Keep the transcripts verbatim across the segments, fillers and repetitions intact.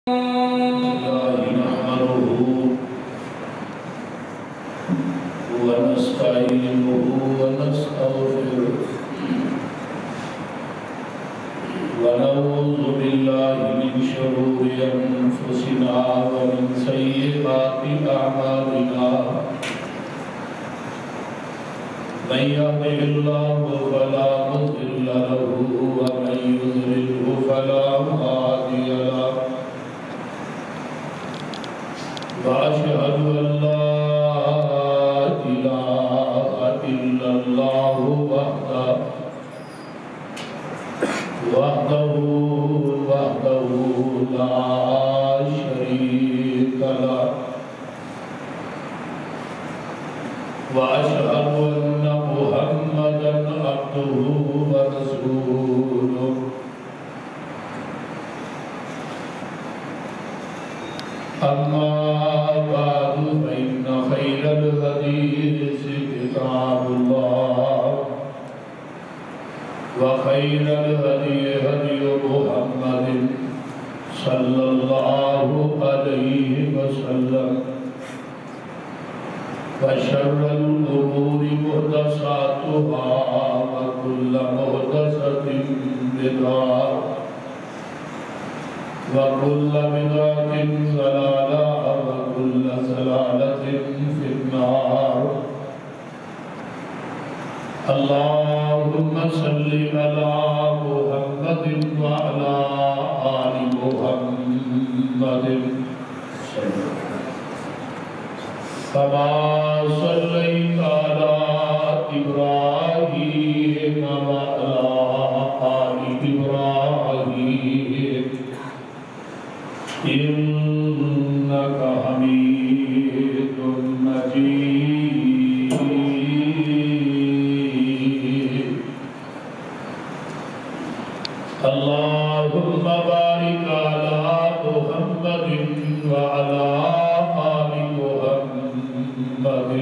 ونعوذ بالله من شرور أنفسنا ومن سيئات أعمالنا من يهده الله فلا مضل له ومن يضلله فلا هادي له وأشهد أن لا إله إلا الله وحده وحده وحده لا شريك له وأشهد أن محمدا عبده ورسوله أما بعد فإن خير الحديث كتاب الله وخير الهدي هدي محمد صلى الله عليه وسلم وشر الأمور محدثاتها وكل محدثة بدعة وكل بدعة ضلالة وكل ضلالة في النار. اللهم صل على محمد وعلى آل محمد كما صليت على إبراهيم وعلى آل إبراهيم إنك حميد مجيد. اللهم بارك على محمد وعلى آل محمد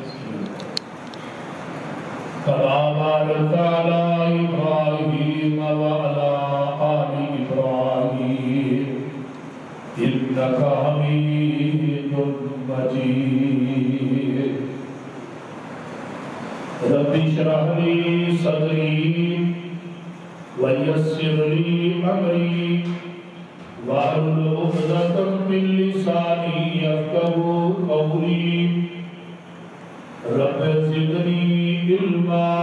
كما باركت على إبراهيم وعلى آل إبراهيم إنك حميد مجيد. رب اشرح لي صدري ويسر لي أمري واحلل عقدة من لساني يفقهوا قولي. رب زدني علما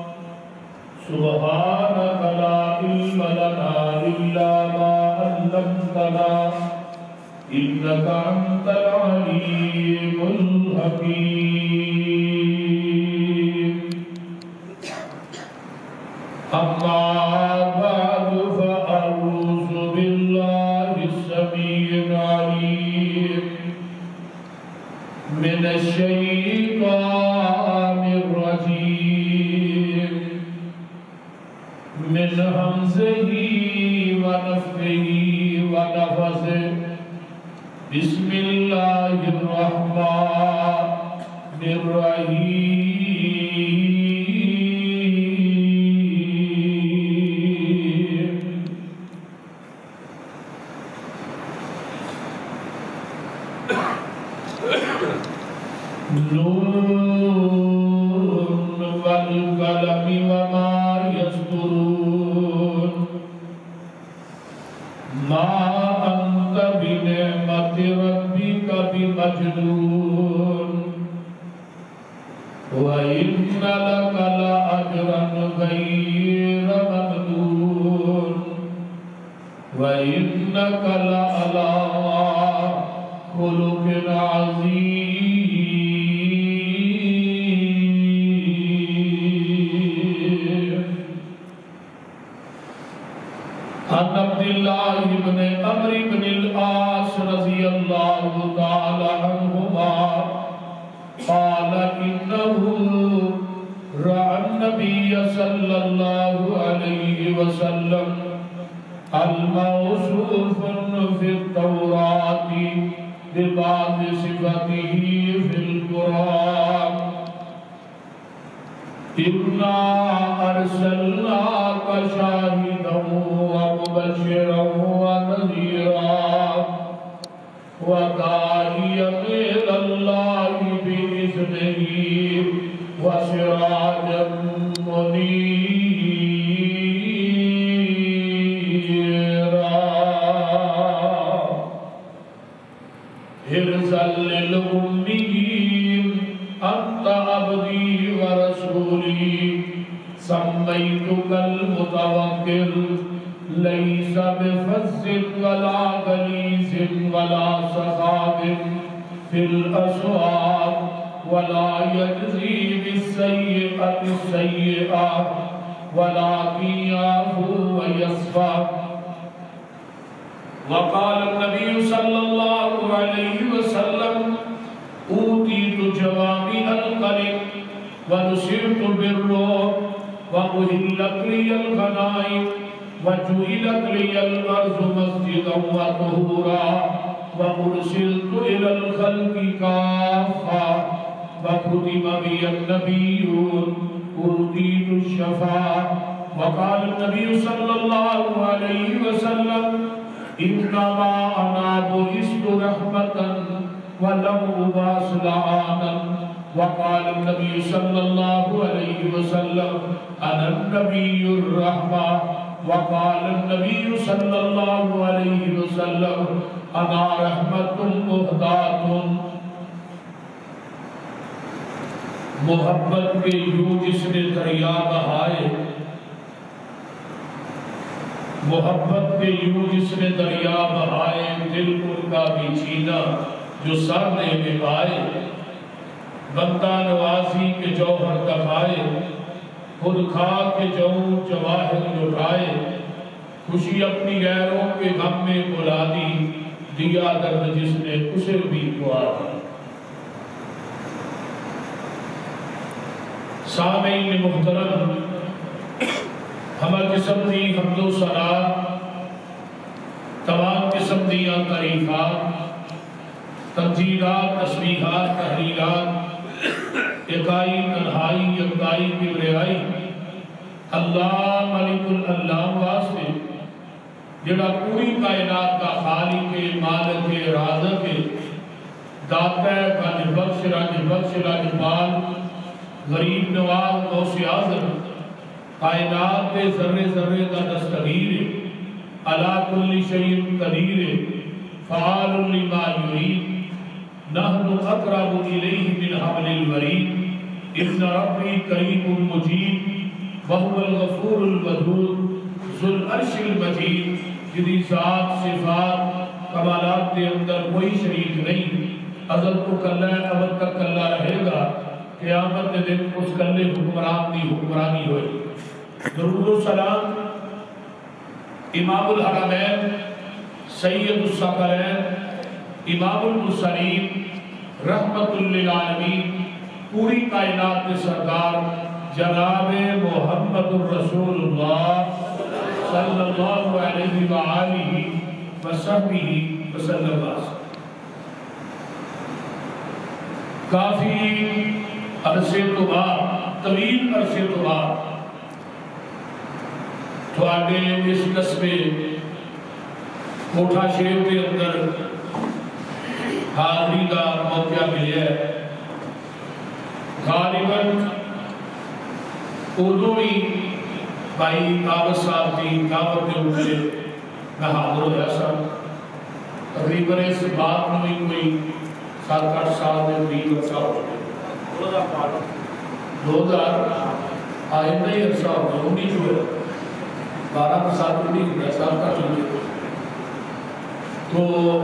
سبحانك لا علم لنا إلا ما علمتنا إنك أنت العليم الحكيم. أما بعد فأعوذ بالله السميع العليم من الشيطان الرجيم من همزه ونفخه ونفثه. بسم الله الرحمن الرحيم. نون والقلم وما يسطرون ما أنت بنعمة ربك بمجنون وإن لك لأجرا غير ممنون وإنك لعلى خلق عظيم. عن عبد الله بن عمرو بن العاص رضي الله تعالى عنهما قال إنه رأى النبي صلى الله عليه وسلم الموصوف في التوراة ببعض صفته في القرآن. إنا أرسلناك شاهدا ومبشرا ونذيرا وداعيا إلى الله بإذنه وسراجا منيرا حرزا للأميين أنت عبدي ورسولي سميتك المتوكل ليس بفز ولا غليظ ولا سخاب في الأسواق ولا يجزي بالسيئة السيئة ولكن يعفو ويصفح. وقال النبي صلى الله عليه وسلم أوتيت جوامع الكلم ونصرت بالرعب وأحلت لي الغنائم وجعلت لي الأرض مسجدا وطهورا وأرسلت إلى الخلق كافة وختم بي النبيون أوتيت الشفاعة. وقال النبي صلى الله عليه وسلم إنما أنا بعثت رحمة ولم أبعث لعانا. وقال النبي صلى الله عليه وسلم أنا النبي الرحمة. وقال النبي صلى الله عليه وسلم أنا رحمة مهداة. محبت کے یوں جس نے دریا بہائے محبت کے یوں جس نے دریا بہائے دل ان کا بھی چھینا جو سر لے میں پائے. بندہ نوازی کے جوہر دکھائے خود کھا کے جو جواہر لٹائے. خوشی اپنی غیروں کے غم میں بلا دی دیا درد جس نے اسے بھی دعا دی. سامعین محترم، ہمیں قسم دی حمد و ثنا، تمام قسم دیاں تعریفات، تمجیدات، تسبیحات، تحلیلات، اکائی تنہائی یکتائی کبریائی اللہ ملک اللہ واسطے جڑا پوری کائنات کا خالق مالک رازق داتا گنج بخش رنج بخش راجپال غریب نواز غوث اعظم کائنات کے ذرے ذرے کا دستگیر علی کل شیء قدیر فعال لما یرید نحن اقرب الیہ من حبل الورید ان ربی قریب مجید وهو الغفور الودود ذو العرش المجید جدی ذات صفات کمالات کے اندر کوئی شریک نہیں. ازل تو کلہ ہے ابد تک کلہ رہے گا. قیامت کے دن اس کلے حکمران کی حکمرانی ہوئی. درود و سلام امام الحرمین سید الثقلین امام المرسلین رحمت للعالمین پوری کائنات کے سردار جناب محمد الرسول اللہ صلی اللہ علیہ وآلہ وسلم وسلم. کافی عرصے تو بعد طویل عرصے تو بعد تھوڑے اس قصبے کوٹھا شیو کے اندر حاضری کا موقع ملیا ہے. غالباً اردو بھی بھائی کاغذ صاحب کی دعوت کے اوپر میں حاضر ہو جا سا. تقریباً اس بات میں بھی کوئی سات آٹھ سال میں قریب عرصہ ہو گیا. دو ہزار آئندہ ہی عرصہ ہو گیا. انیس ہوئے بارہ کا ساتھ انیس ہوئے سال کا چلے. تو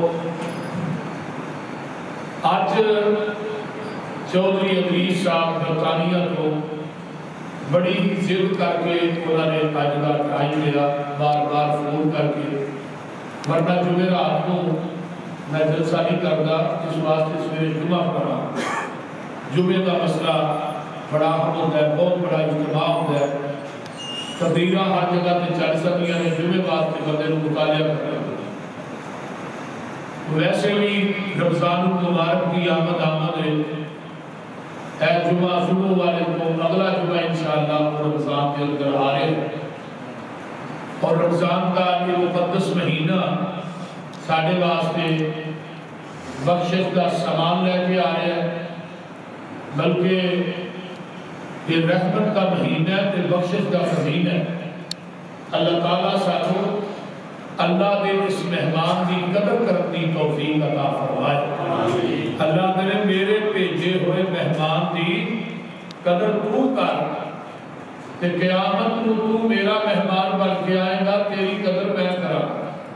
آج چودھری ادریس صاحب برطانیہ کو بڑی ضد کر کے انہوں نے تاجدار ٹائم لیا بار بار فون کر کے. ورنہ جمعرات کو میں جلسہ نہیں کرتا اس واسطے سویرے جمعہ پڑھا. جمعے کا مسئلہ بڑا اہم ہوتا ہے, بہت بڑا اجتماع ہوتا ہے. تقریرہ ہر جگہ تے چل سکیاں نے جمعے بعد کے بندے کو مطالعہ کرنا. ویسے بھی رمضان المبارک کی آمد آمد ہے. اے جمعہ صبح والے کو اگلا جمعہ انشاءاللہ رمضان کے اندر آ رہے ہیں. اور رمضان کا یہ مقدس مہینہ ساڑھے واسطے بخشش کا سامان لے کے آ رہے ہیں، بلکہ یہ رحمت کا مہینہ ہے تے بخشش کا مہینہ ہے۔ اللہ تعالیٰ ساتھوں اللہ دے اس مہمان کی قدر کرنے توفیق عطا فرمائے۔ اللہ نے میرے بھیجے ہوئے مہمان کی قدر تو کر تے قیامت کو تو میرا مہمان بن کے آئے گا، تیری قدر میں کرا۔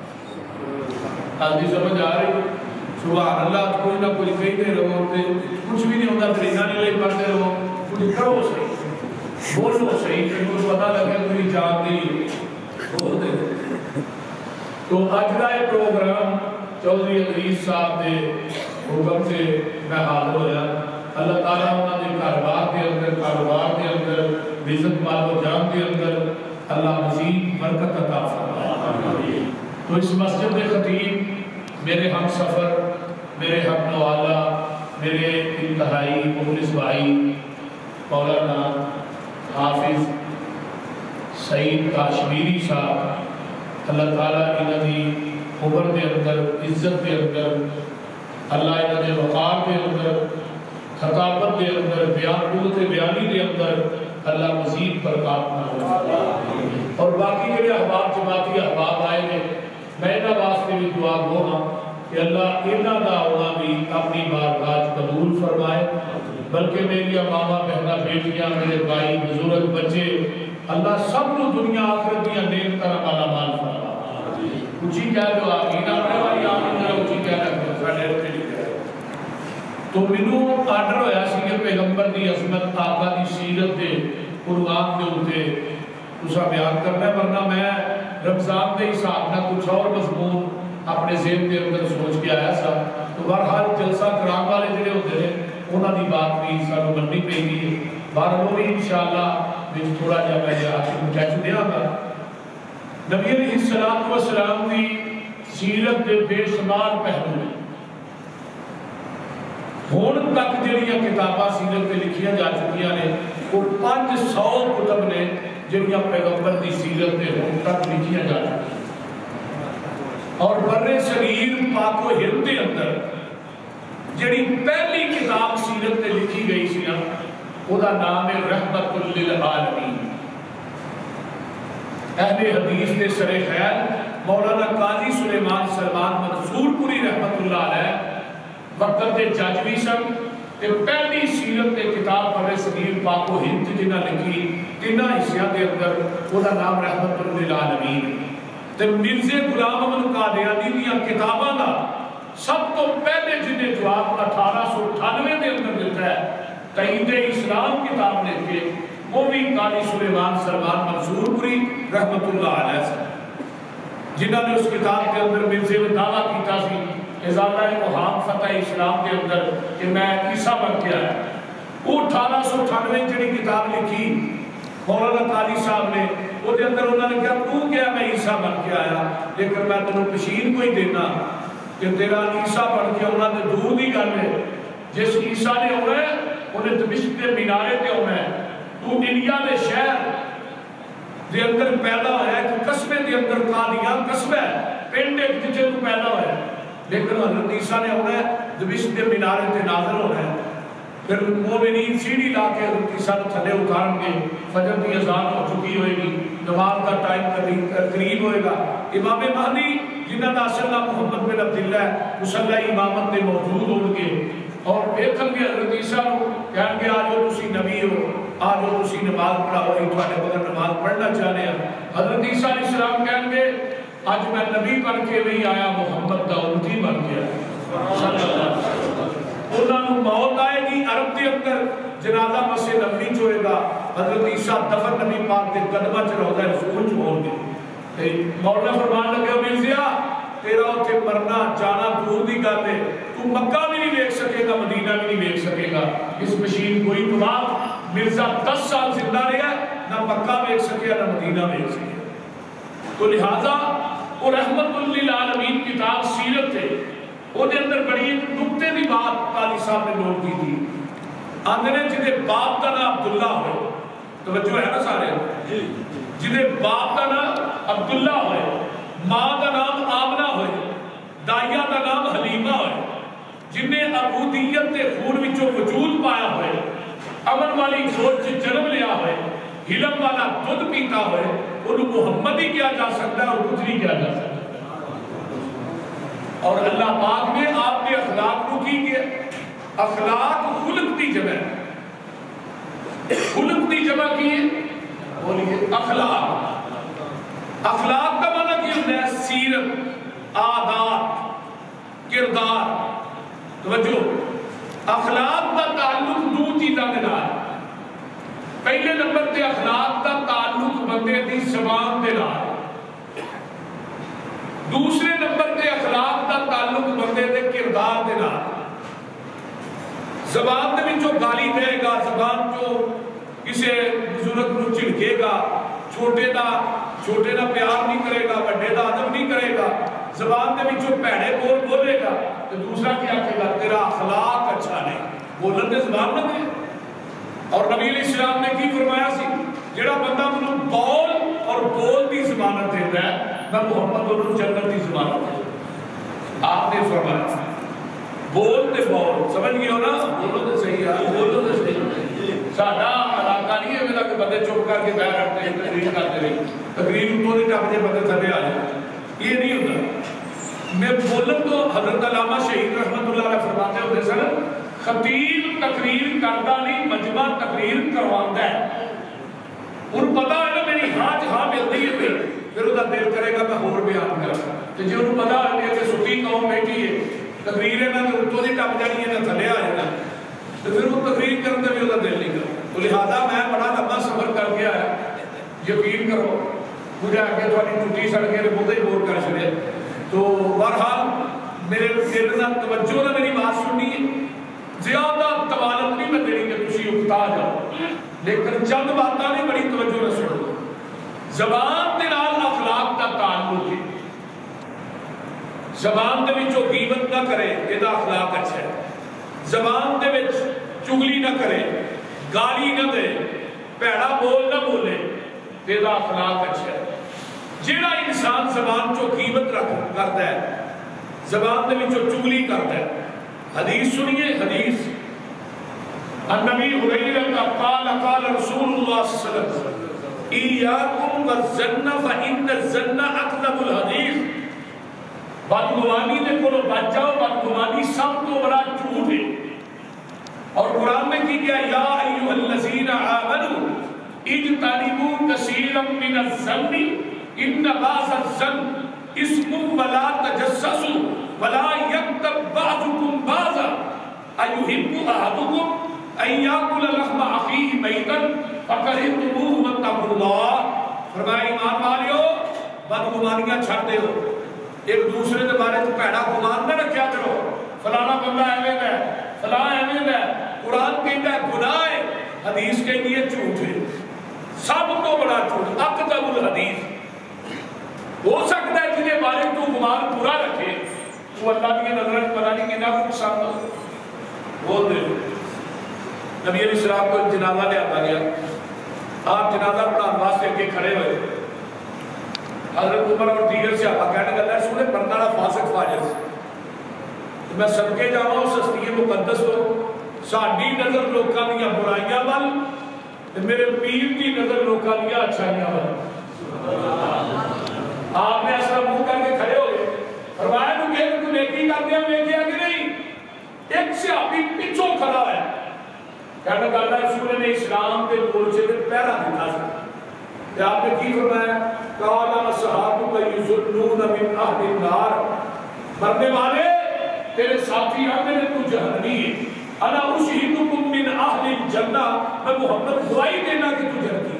آدھی سمجھ آ رہی؟ سبحان اللہ، کوئی نہ کوئی کہتے رہو، کچھ بھی نہیں ہوتا، ترینا نہیں لے پڑھتے رہو، کچھ کرو صحیح، بولو صحیح، تمہیں پتہ لگے تمہیں جان دی بول دے۔ تو اج کا یہ پروگرام چودھری ادریس صاحب کے حکم سے میں حاضر ہوا۔ اللہ تعالیٰ انہوں نے کاروبار کے اندر کاروبار کے اندر عزت مال و جان کے اندر اللہ مزید برکت عطا فرمائے۔ تو اس مسجد کے خطیب میرے ہم سفر، میرے ہم نوالا، میرے انتہائی مخلص بھائی مولانا حافظ سعید کاشمیری صاحب، اللہ تعالیٰ انہوں نے عمر کے اندر عزت کے اندر اللہ انہوں نے وقار کے اندر خطابت کے اندر بیان قوت بیانی کے اندر اللہ مزید برکات نہ اور باقی جڑے احباب جماعتی احباب آئے ہیں، میں انہاں واسطے بھی دعا ہونا کہ اللہ انہاں دا آنا بھی اپنی بارگاہ قبول فرمائے، بلکہ میری ماما بہنہ بیٹیاں میرے بھائی بزرگ بچے اللہ سب کو دنیا آخرت دیا نیک طرح والا مال فرمائے۔ اچھی کہہ دو آمین، اپنے والی آمین کرو، اچھی کہہ رکھو ساڑھے رکھتے نہیں کہہ رہے۔ تو منو آرڈر ہویا سی کہ پیغمبر دی عظمت آقا دی سیرت دے قرآن دے ہوتے اسا بیان کرنا ہے، ورنہ میں رمضان دے حساب نہ کچھ اور مضمون اپنے ذہن کے اندر سوچ کے آیا سا۔ تو بہرحال جلسہ کرام والے جڑے ہوتے ہیں انہاں دی بات بھی سانو مننی پئی گی ہے، بہرحال بھی انشاءاللہ وچ تھوڑا جہا میں جا کے کہہ دیا گا۔ نبی علیہ السلام والسلام دی سیرت دے بے شمار پہلو ہیں، ہون تک جڑیاں کتاباں سیرت تے لکھیاں جا چکیاں نے وہ پانچ سو کتب نے جڑیاں پیغمبر دی سیرت تے ہون تک لکھیاں جا چکیاں، اور بر صغیر پاک و ہند کے اندر جڑی پہلی کتاب سیرت تے لکھی گئی سی نا وہ دا نام ہے رحمت للعالمین۔ اہل حدیث کے سر خیال مولانا قاضی سلیمان سلمان منصور پوری رحمت اللہ علیہ وقت کے جج بھی سن تے پہلی سیرت کے کتاب بر صغیر پاک و ہند جنہاں لکھی تیناں حصیاں کے اندر وہ دا نام رحمت للعالمین۔ تے مرزا غلام احمد قادیانی دیاں کتاباں دا سب تو پہلے جنہیں جواب اٹھارہ سو اٹھانوے کے اندر دیتا ہے تائید اسلام کتاب لکھ کے وہ بھی قاضی سلیمان سلمان منصور پوری رحمت اللہ علیہ سے، جنہوں نے اس کتاب کے اندر مرزے میں دعویٰ کیتا سی ازالہ محام فتح اسلام کے اندر کہ میں عیسیٰ بن کے آیا۔ وہ اٹھارہ سو اٹھانوے جڑی کتاب لکھی مولانا قاضی صاحب نے، وہ دے اندر انہوں نے کہا تو کیا میں عیسیٰ بن کے آیا، لیکن میں تنہوں پشین کو ہی دینا کہ تیرا عیسیٰ بن کے انہوں نے دور دی گل ہے، جس عیسیٰ نے ہونا ہے انہیں دمشق کے مینارے تے ہونا ہے، تو انڈیا دے شہر دے اندر پیدا ہوا ہے کہ قصبے دے اندر قادیان قصبہ ہے، پنڈ ایک جچے تو پیدا ہوا ہے، لیکن حضرت عیسیٰ نے ہونا ہے دمشق کے مینارے تے نازل ہونا ہے۔ پھر مومنین سیڑھی لا کے حضرت عیسیٰ نے تھلے اتارن گے، فجر کی اذان ہو چکی ہوئے گی، نماز کا ٹائم قریب ہوئے گا، امام مہدی جنہاں دا اصل نام محمد بن عبداللہ ہے مصلی امامت میں موجود ہوں گے، اور دیکھن گے حضرت عیسیٰ کو کہیں گے آجو تسی نبی ہو، آجو تسی نماز پڑھا ہوئی تواڈے بغیر نماز پڑھنا چاہنے ہیں۔ حضرت عیسیٰ علیہ السلام کہیں گے آج میں نبی بن کے نہیں آیا، محمد دا امتی بن گیا صلی اللہ علیہ وسلم۔ انہاں نوں موت آئے گی عرب دے اندر، جنازہ مسجد نبوی چ ہوئے گا، حضرت عیسیٰ دفن نبی پاک دے قدمہ چ روضہ رسول چ ہون گے۔ مولا فرمان لگے مرزا تیرا اتنے مرنا جانا دور دی گل ہے، تو مکہ بھی نہیں دیکھ سکے گا، مدینہ بھی نہیں دیکھ سکے گا۔ اس مشین کوئی تو بات مرزا دس سال زندہ رہا، نہ مکہ دیکھ سکے نہ مدینہ دیکھ سکے۔ تو لہذا وہ رحمت للعالمین کتاب سیرت ہے، وہ دے اندر بڑی نکتے دی بات قاضی صاحب نے نوٹ کی تھی۔ آندھے نے جنہیں باپ کا نام عبداللہ ہوئے، توجہ ہے نا سارے، جنہیں باپ کا نام عبداللہ ہوئے، ماں کا نام آمنہ ہوئے، دائیہ کا نام حلیمہ ہوئے، جنہیں عبودیت کے خون وچوں وجود پایا ہوئے، امن والی سوچ سے جنم لیا ہوئے، علم والا دودھ پیتا ہوئے، انہوں محمد ہی کیا جا سکتا ہے اور کچھ نہیں کیا جا سکتا۔ اور اللہ پاک نے آپ کے اخلاق کو کی کہ اخلاق خلق دی جمع ہے، خلق دی جمع کی ہے، بولیے اخلاق۔ اخلاق کا معنی کی ہوتا ہے سیرت، عادات، کردار۔ توجہ، اخلاق کا تعلق دو چیزاں کے نال۔ پہلے نمبر تے اخلاق کا تعلق بندے دی زبان دے نال، دوسرے نمبر تے اخلاق کا تعلق بندے دے کردار دے نال۔ زبان دے وچوں گالی دے گا، زبان چوں کسے بزرگ نو جھڑکے گا، چھوٹے دا چھوٹے دا پیار نہیں کرے گا، بڑے دا ادب نہیں کرے گا، زبان دے وچوں بھڑے بول بولے گا، تو دوسرا کیا کہے گا تیرا اخلاق اچھا نہیں، بولن دے زبان نہ دے۔ اور نبی علیہ السلام نے کی فرمایا سی، جڑا بندہ منو بول اور بول دی ضمانت دیتا ہے، میں محمد اور جنت دی ضمانت دیتا۔ آپ نے فرمایا بول تے بول، سمجھ گئے ہو نا؟ بولو تے صحیح ہے، بولو تے صحیح۔ ساڈا علاقہ نہیں ہے میرا کہ بندے چپ کر کے بیٹھ رکھتے ہیں، تقریر کرتے رہے، تقریر اتوں نہیں ٹپ جائے بندے تھلے آ جائے، یہ نہیں ہوتا۔ میں بولن تو حضرت علامہ شہید رحمت اللہ علیہ فرماتے ہوتے سن، خطیب تقریر کرتا نہیں، مجمع تقریر کرواتا ہے۔ ان پتا ہے نا میری ہاں جہاں ملتی ہے پھر پھر وہ دل کرے گا میں اور بیان کرا، تو جی انہوں پتا ہے کہ ستی قوم بیٹھی ہے، تقریر ہے نا تو اتوں ہی ٹپ جانی ہے نا تھلے آ جانا، تو پھر وہ تقریر کرنے بھی وہ دل نہیں کرتا۔ تو لہٰذا میں بڑا لمبا سفر کر کے آیا، یقین کرو مجھے آگے تھوڑی ٹوٹی سڑکیں نے بہت ہی بور کر چلے۔ تو بہرحال میرے دل نہ توجہ نے میری بات سننی ہے، زیادہ طوالت نہیں میں دینی کہ تسی اکتا جاؤ، لیکن چند باتاں نہیں بڑی توجہ نہ سنو۔ زبان دے نال اخلاق کا تعلق ہے، زبان دے وچوں غیبت نہ کرے، یہ اخلاق اچھا ہے۔ زبان دے وچ چگلی نہ کرے، گالی نہ دے، پیڑا بول نہ بولے، یہ اخلاق اچھا ہے۔ جیڑا انسان زبان چو غیبت رکھ کرتا ہے، زبان دے وچوں چگلی کرتا ہے، حدیث سنیے حدیث النبی حریرہ قال قال رسول اللہ صلی اللہ علیہ وسلم ایاکم والظن فإن الظن اکذب الحدیث، بدگمانی نے کو بچ جاؤ، بدگمانی سب تو بڑا جھوٹ ہے۔ اور قرآن میں کی گیا یا ایھا الذین آمنوا اجتنبوا کثیرا من الظن ان بعض الظن اسم ولا تجسسوا ولا یغتب بعضکم بعضا ایحب احدکم ان یاکل لحم اخیہ میتا فکرہتموہ واتقوا اللہ۔ فرمایا ایمان والیو بدگمانیاں چھڈ دیو، ایک دوسرے کے بارے میں پیڑا گمان نہ رکھیا کرو، فلانا بندہ ایویں ہے، فلاں ایویں ہے۔ قرآن کہتا ہے گناہ ہے، حدیث کہتی ہے جھوٹ ہے، سب تو بڑا جھوٹ، اکذب الحدیث۔ ہو سکتا ہے جنہیں بارے تو گمان پورا رکھے، وہ اللہ کی نظر پتہ نہیں کتنا کو پسند ہو بول دے۔ نبی علیہ السلام کو جنازہ لے آتا گیا، آپ جنازہ پڑھانے واسطے کے کھڑے ہوئے، حضرت عمر اور دیگر سے آپ کہنے لگا سونے بندہ فاسق فاجر سے میں صدقے جاؤں سستی مقدس ہو، ساڈی نظر لوکاں دیاں برائیاں ول تے میرے پیر دی نظر لوکاں دیاں اچھائیاں ول۔ آپ نے ایسا منہ کر کے کھڑے ہو گئے، فرمایا تو کہ تو نیکی کر دیا ویکھیا کہ نہیں؟ ایک صحابی پیچھوں کھڑا ہے، کہنے لگا رسول نے اسلام کے مورچے پہ پہرا دیتا تھا، کہ آپ نے کی فرمایا قال اصحابک یظنون من اہل النار، مرنے والے تیرے ساتھی آتے ہیں تو جہنمی ہے، انا اشہدکم من اہل الجنہ، میں محمد گواہی دینا کہ تو جنتی ہے۔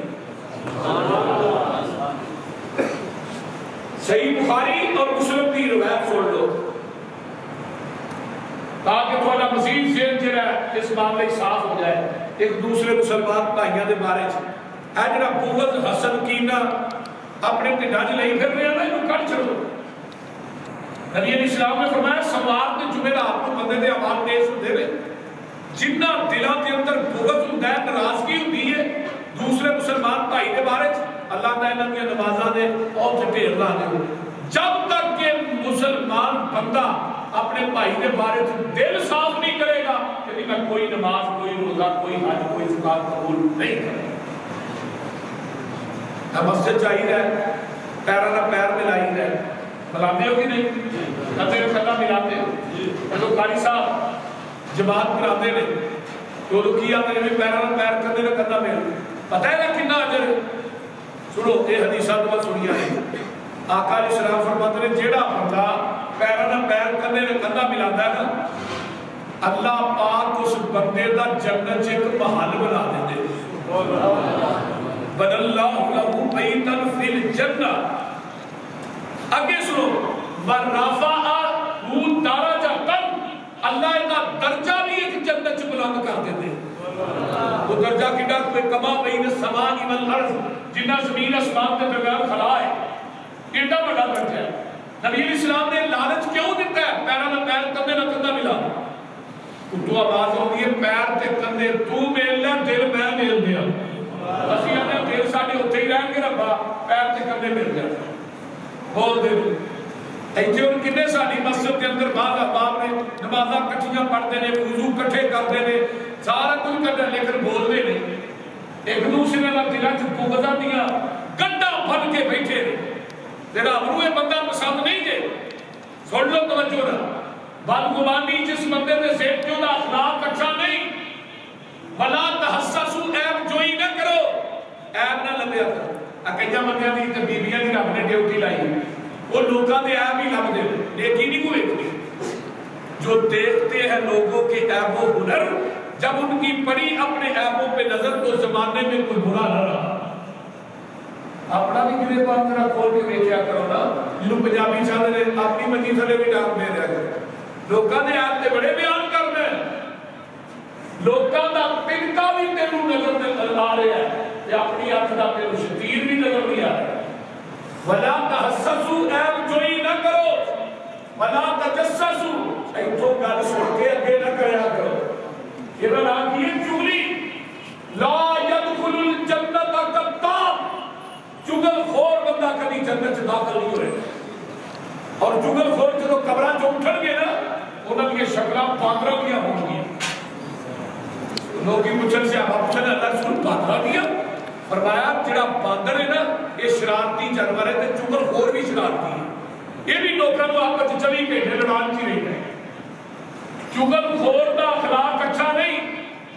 صحیح بخاری اور مسلم کی روایت سن لو تاکہ تھوڑا مزید ذہن جڑا اس معاملے صاف ہو جائے ایک دوسرے مسلمان بھائیاں دے بارے چ۔ اے جڑا بغض حسد کینہ اپنے ٹھڈاں وچ لئی پھر رہے ہیں نا، اینوں کٹ چھڑو۔ نبی علیہ السلام نے فرمایا سوار تے جمعرات کو بندے دے اعمال تیز ہوندے نے، جنہ دلاں دے اندر بغض ہوندا ہے، ناراضگی ہوندی ہے دوسرے مسلمان بھائی دے بارے چ، اللہ تعالیٰ نے نمازاں دے اور ڈھیر لا دے۔ جب تک کہ مسلمان بندہ اپنے بھائی کے بارے دل صاف نہیں کرے گا کہ میں کوئی نماز کوئی روزہ کوئی حج کوئی زکات قبول نہیں کروں. مسجد چاہیے پیروں کا پیر ملائی ہے ملاتے ہو کہ نہیں کدے کلا ملاتے ہو جو قاری صاحب جماعت کراتے ہیں تو کی آتے ہیں پیروں کا پیر کدے کا کدا مل پتہ ہے نا کتنا اجر سنو یہ حدیثاں تو سنیا ہے آقا علیہ السلام فرماتے ہیں جیڑا بندہ پیروں کا پیر کدے کا کدا ملاتا ہے نا اللہ پاک اس بندے دا جنت چ ایک محل بنا دیندے بن اللہ لہو بیتن فی الجنہ. اگے سنو ورفع ہو درجۃ اللہ کا درجہ بھی ایک جنت چ بلند کر دیندے. وہ درجہ کڈا کوئی کما بین السماء والارض جنہ زمین آسمان کے درمیان کھڑا ہے ایڈا بڑا درجہ ہے. نبی علیہ السلام نے لالچ کیوں دیتا ہے پیروں میں پیر کندھے نہ کندھا ملا تو آواز ہوگی ہے پیر تے کندھے تو میل لے دل میں میل دیا اسی آنے دل ساڑھے ہوتے ہی رہن گے ربا پیر تے کندھے مل جائے بول دے ایتھے ان کنے ساڑھی مسجد کے اندر ماں باپ نے نمازہ کٹھیاں پڑھتے ہیں وضو کٹھے کرتے ہیں سارا کچھ کرتے ہیں لیکن بول دے نہیں ایک دوسرے کا دلچ بغضاں دیا گڈا بن کے بیٹھے تیرا روئے بندہ پسند نہیں دے سن لو توجہ رہا بدگمانی جس بندے دے زیب کیوں دا اخلاق اچھا نہیں وَلَا تَحَسَّسُوا عیب جوئی نہ کرو عیب نہ لبیا کرو. اکیجا بندیاں دی تے بیبیاں دی رب نے ڈیوٹی لائی وہ لوگاں دے عیب ہی لب دے نیکی نہیں کو ایک جو دیکھتے ہیں لوگوں کے عیب و ہنر جب ان کی پڑی اپنے عیبوں پہ نظر تو زمانے میں کوئی برا نہ رہا. اپنا بھی گرے بات ذرا کھول کے دیکھا کرو نا جنہوں پنجابی چاہتے ہیں اپنی منجی تھلے بھی ڈاک دے رہا کرو لوگاں نے آپ نے بڑے بیان کرنے لوگاں دا تنکا بھی تینوں نظر میں آ رہے ہیں یا اپنی آنکھ دا تینوں شتیر بھی نظر نہیں آ رہے وَلَا تَحَسَّسُوا عیب جوئی نہ کرو وَلَا تَجَسَّسُوا ایتھوں گل سن کے اگے نہ کریا کرو. یہ بنا کیے چگلی لا يدخل الجنت کذاب چگل خور بندہ کبھی جنت داخل نہیں ہوئے اور چگل خور جدو قبران جو اٹھن گے نا انہوں نے شکلہ پاندرہ کیا ہوں گی لوگی مچھل سے آپ پچھل اللہ رسول پاندرہ کیا فرمایا جڑا باندر ہے نا یہ شرارتی جانور ہے تے چگل خور بھی شرارتی ہے یہ بھی لوگوں کو آپ کو چلی گئے لڑان کی رہی ہے. چگل خور دا اخلاق اچھا نہیں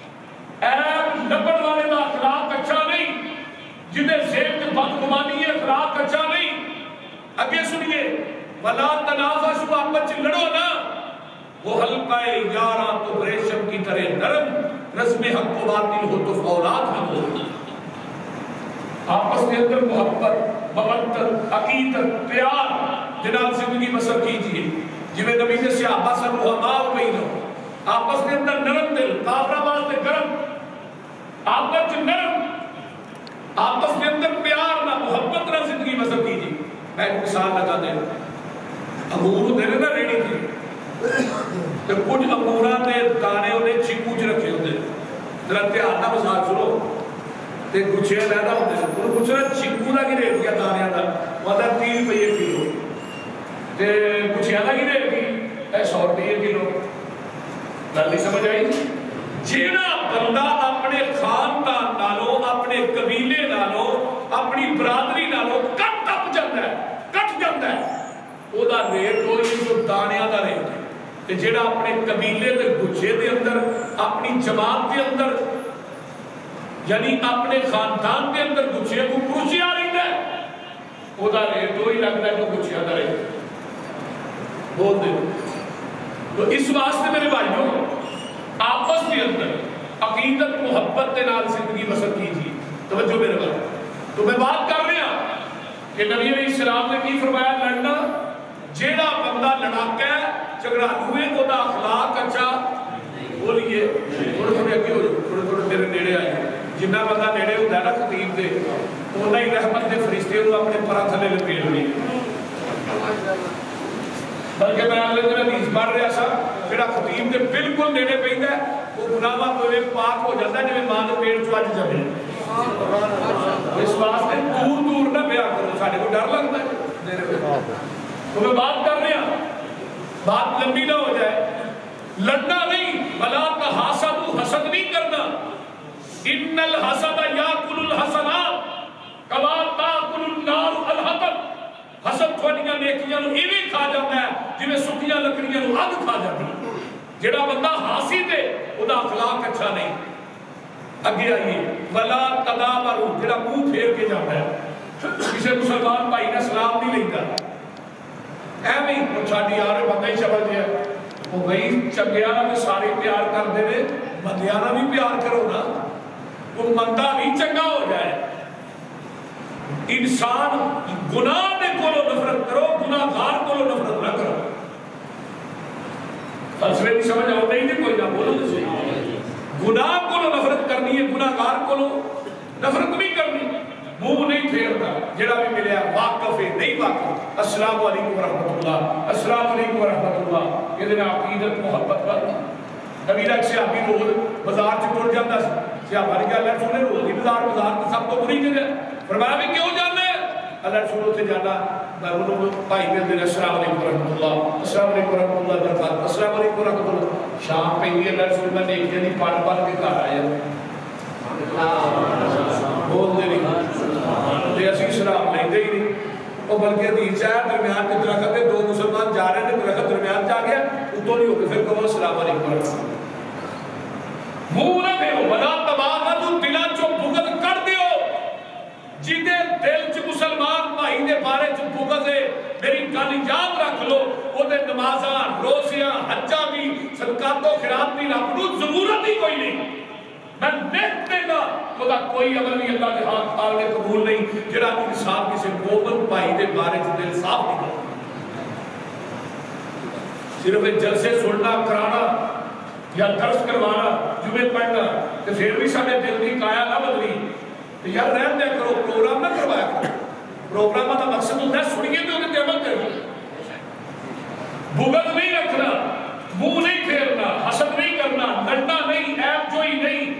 عیب لبن والے دا اخلاق اچھا نہیں جنہیں زیب کے بدگمانی ہے اخلاق اچھا نہیں. اگے سنیے وَلَا تَنَافَسُوا آپس لڑو نا وہ حلقہ یاراں تو ریشم کی طرح نرم رسم حق و باطل ہو تو فولاد ہم ہونا. آپس کے اندر محبت مودت عقیدت پیار جناب زندگی بسر کیجیے جویں نبی نے صحابہ سے رحماء بینو آپس کے اندر نرم دل کافرہ واسطے گرم آپس نرم آپس کے اندر پیار نہ محبت نہ زندگی بسر کیجیے. میں ایک مثال لگا دیں انگور دے نا ریڑی تھی تو کچھ انگوراں دے دانے انہیں چیکو چ رکھے ہوتے ذرا دھیان نہ مثال سنو تے گچھے لینا ہوتے ہیں انہوں کچھ نا چیکو دا کی ریٹ کیا دانیاں دا وہاں تین روپیے کلو تے گچھے دا کی ریٹ کی اے سو روپیے کلو گل نہیں سمجھ آئی. جیڑا بندہ اپنے خاندان نالوں اپنے قبیلے نالوں اپنی برادری نالوں کٹ ٹپ جاتا ہے کٹ جاتا ہے وہ دا ریٹ ہوئی جو دانیاں دا ریٹ ہے تے جیڑا اپنے قبیلے دے گچھے دے اندر اپنی جماعت دے اندر یعنی اپنے خاندان دے اندر گچھے کو کرسی آ رہی ہے وہ دا ریٹ ہوئی لگتا ہے جو گچھے دا ریٹ بول دے. تو اس واسطے میرے بھائیوں آپس کے اندر عقیدت محبت کے نال زندگی بسر کیجیے. توجہ میرے بھائی تو میں بات کر رہا کہ نبی علیہ السلام نے کی فرمایا لڑنا جیڑا بندہ لڑاکا ہے جھگڑا ہوئے وہ دا اخلاق اچھا بولیے تھوڑے تھوڑے اگے ہو جاؤ تھوڑے تھوڑے میرے نیڑے آئے جنہ بندہ نیڑے ہوتا ہے نا خطیب دے انہوں ہی رحمت دے فرشتے انہوں اپنے پرا تھلے لپیٹ ہوئی بلکہ میں آگے میں حدیث پڑھ رہا سا جڑا خطیب دے بالکل نیڑے پیندا ہے وہ گناہاں تو ایک پاک ہو جاتا ہے جویں ماں دے پیٹ چوں اج جمے. اس واسطے دور دور نہ بیان کرو ساڈے کو ڈر لگتا ہے. تو میں بات کر رہا بات لمبی نہ ہو جائے. لڑنا نہیں، بلا تحاسدوا، حسد نہیں کرنا. ان الحسد یاکل الحسنات کما تاکل النار الحطب. حسد تھوڑیاں نیکیاں نو ایویں کھا جاتا ہے جویں سکیاں لکڑیاں نو اگ کھا جاتی. جڑا بندہ حاسد ہے ادا اخلاق اچھا نہیں. اگے آئیے ولا تدابروا، جڑا منہ پھیر کے جاتا ہے، کسی مسلمان بھائی نے سلام نہیں لیتا، ایویں وہ ساڈی یار بندہ ہی چبل گیا. وہ بھائی چنگیاں بھی سارے پیار کر دے، بندیاں بھی پیار کرو نا، وہ بندہ بھی چنگا ہو جائے. انسان گناہ دے کولو نفرت کرو، گناہ گار کولو نفرت نہ کرو. فلسفے کی سمجھ آؤ نہیں تھی کوئی نہ بولو تو صحیح. گناہ کولو نفرت کرنی ہے، گناہ گار کولو نفرت نہیں کرنی. منہ نہیں پھیرنا، جڑا بھی ملیا واقف ہے نہیں واقف. السلام علیکم ورحمۃ اللہ، السلام علیکم ورحمۃ اللہ. یہ دن عقیدت محبت کرنا. نبی دا صحابی روز بازار چ ٹر جاتا سی. صحابہ نے کہا اللہ رسول نے روز ہی بازار بازار تو سب تو بری جگہ. فرمایا بھی کیوں جانا ہے؟ اللہ رسول اتنے جانا میں انہوں بھائی ملتے ہیں السلام علیکم ورحمۃ اللہ، السلام علیکم ورحمۃ اللہ وبرکاتہ، السلام علیکم ورحمۃ اللہ. شام پہ یہ اللہ رسول میں نیکیاں نہیں پڑھ پڑھ کے گھر آیا بول دے نہیں تے اسی سلام نہیں دے نہیں. وہ بلکہ حدیث ہے درمیان کے درخت ہے، دو مسلمان جا رہے ہیں، درخت درمیان جا گیا اتوں نہیں ہو کے پھر کہو السلام علیکم ورحمۃ اللہ. منہ نہ پھیرو. ولا تباغضوا، دلاں چوں بغض کر دیو. جیدے دل چ مسلمان بھائی دے بارے چ بغض ہے، میری گل یاد رکھ لو، او دے نمازاں روزیاں حجاں بھی صدقات و خیرات بھی رب نوں ضرورت ہی کوئی نہیں. میں دیکھ دینا خدا کوئی عمل نہیں اللہ کے ہاتھ پال کے قبول نہیں جڑا انسان کسی مومن بھائی دے بارے چ دل صاف نہیں کرتا. صرف جلسے سننا کرانا یا درس کروانا جمعے پڑھنا تو پھر بھی سارے دل کی کایا نہ بدلی. یار رہن دیا کرو، پروگرام نہ کروایا کرو. پروگرام کا مقصد ہوتا ہے سنیے تو انہیں عمل کرو. بغض نہیں رکھنا، منہ نہیں پھیرنا، حسد نہیں کرنا، لڑنا نہیں، عیب جوئی نہیں،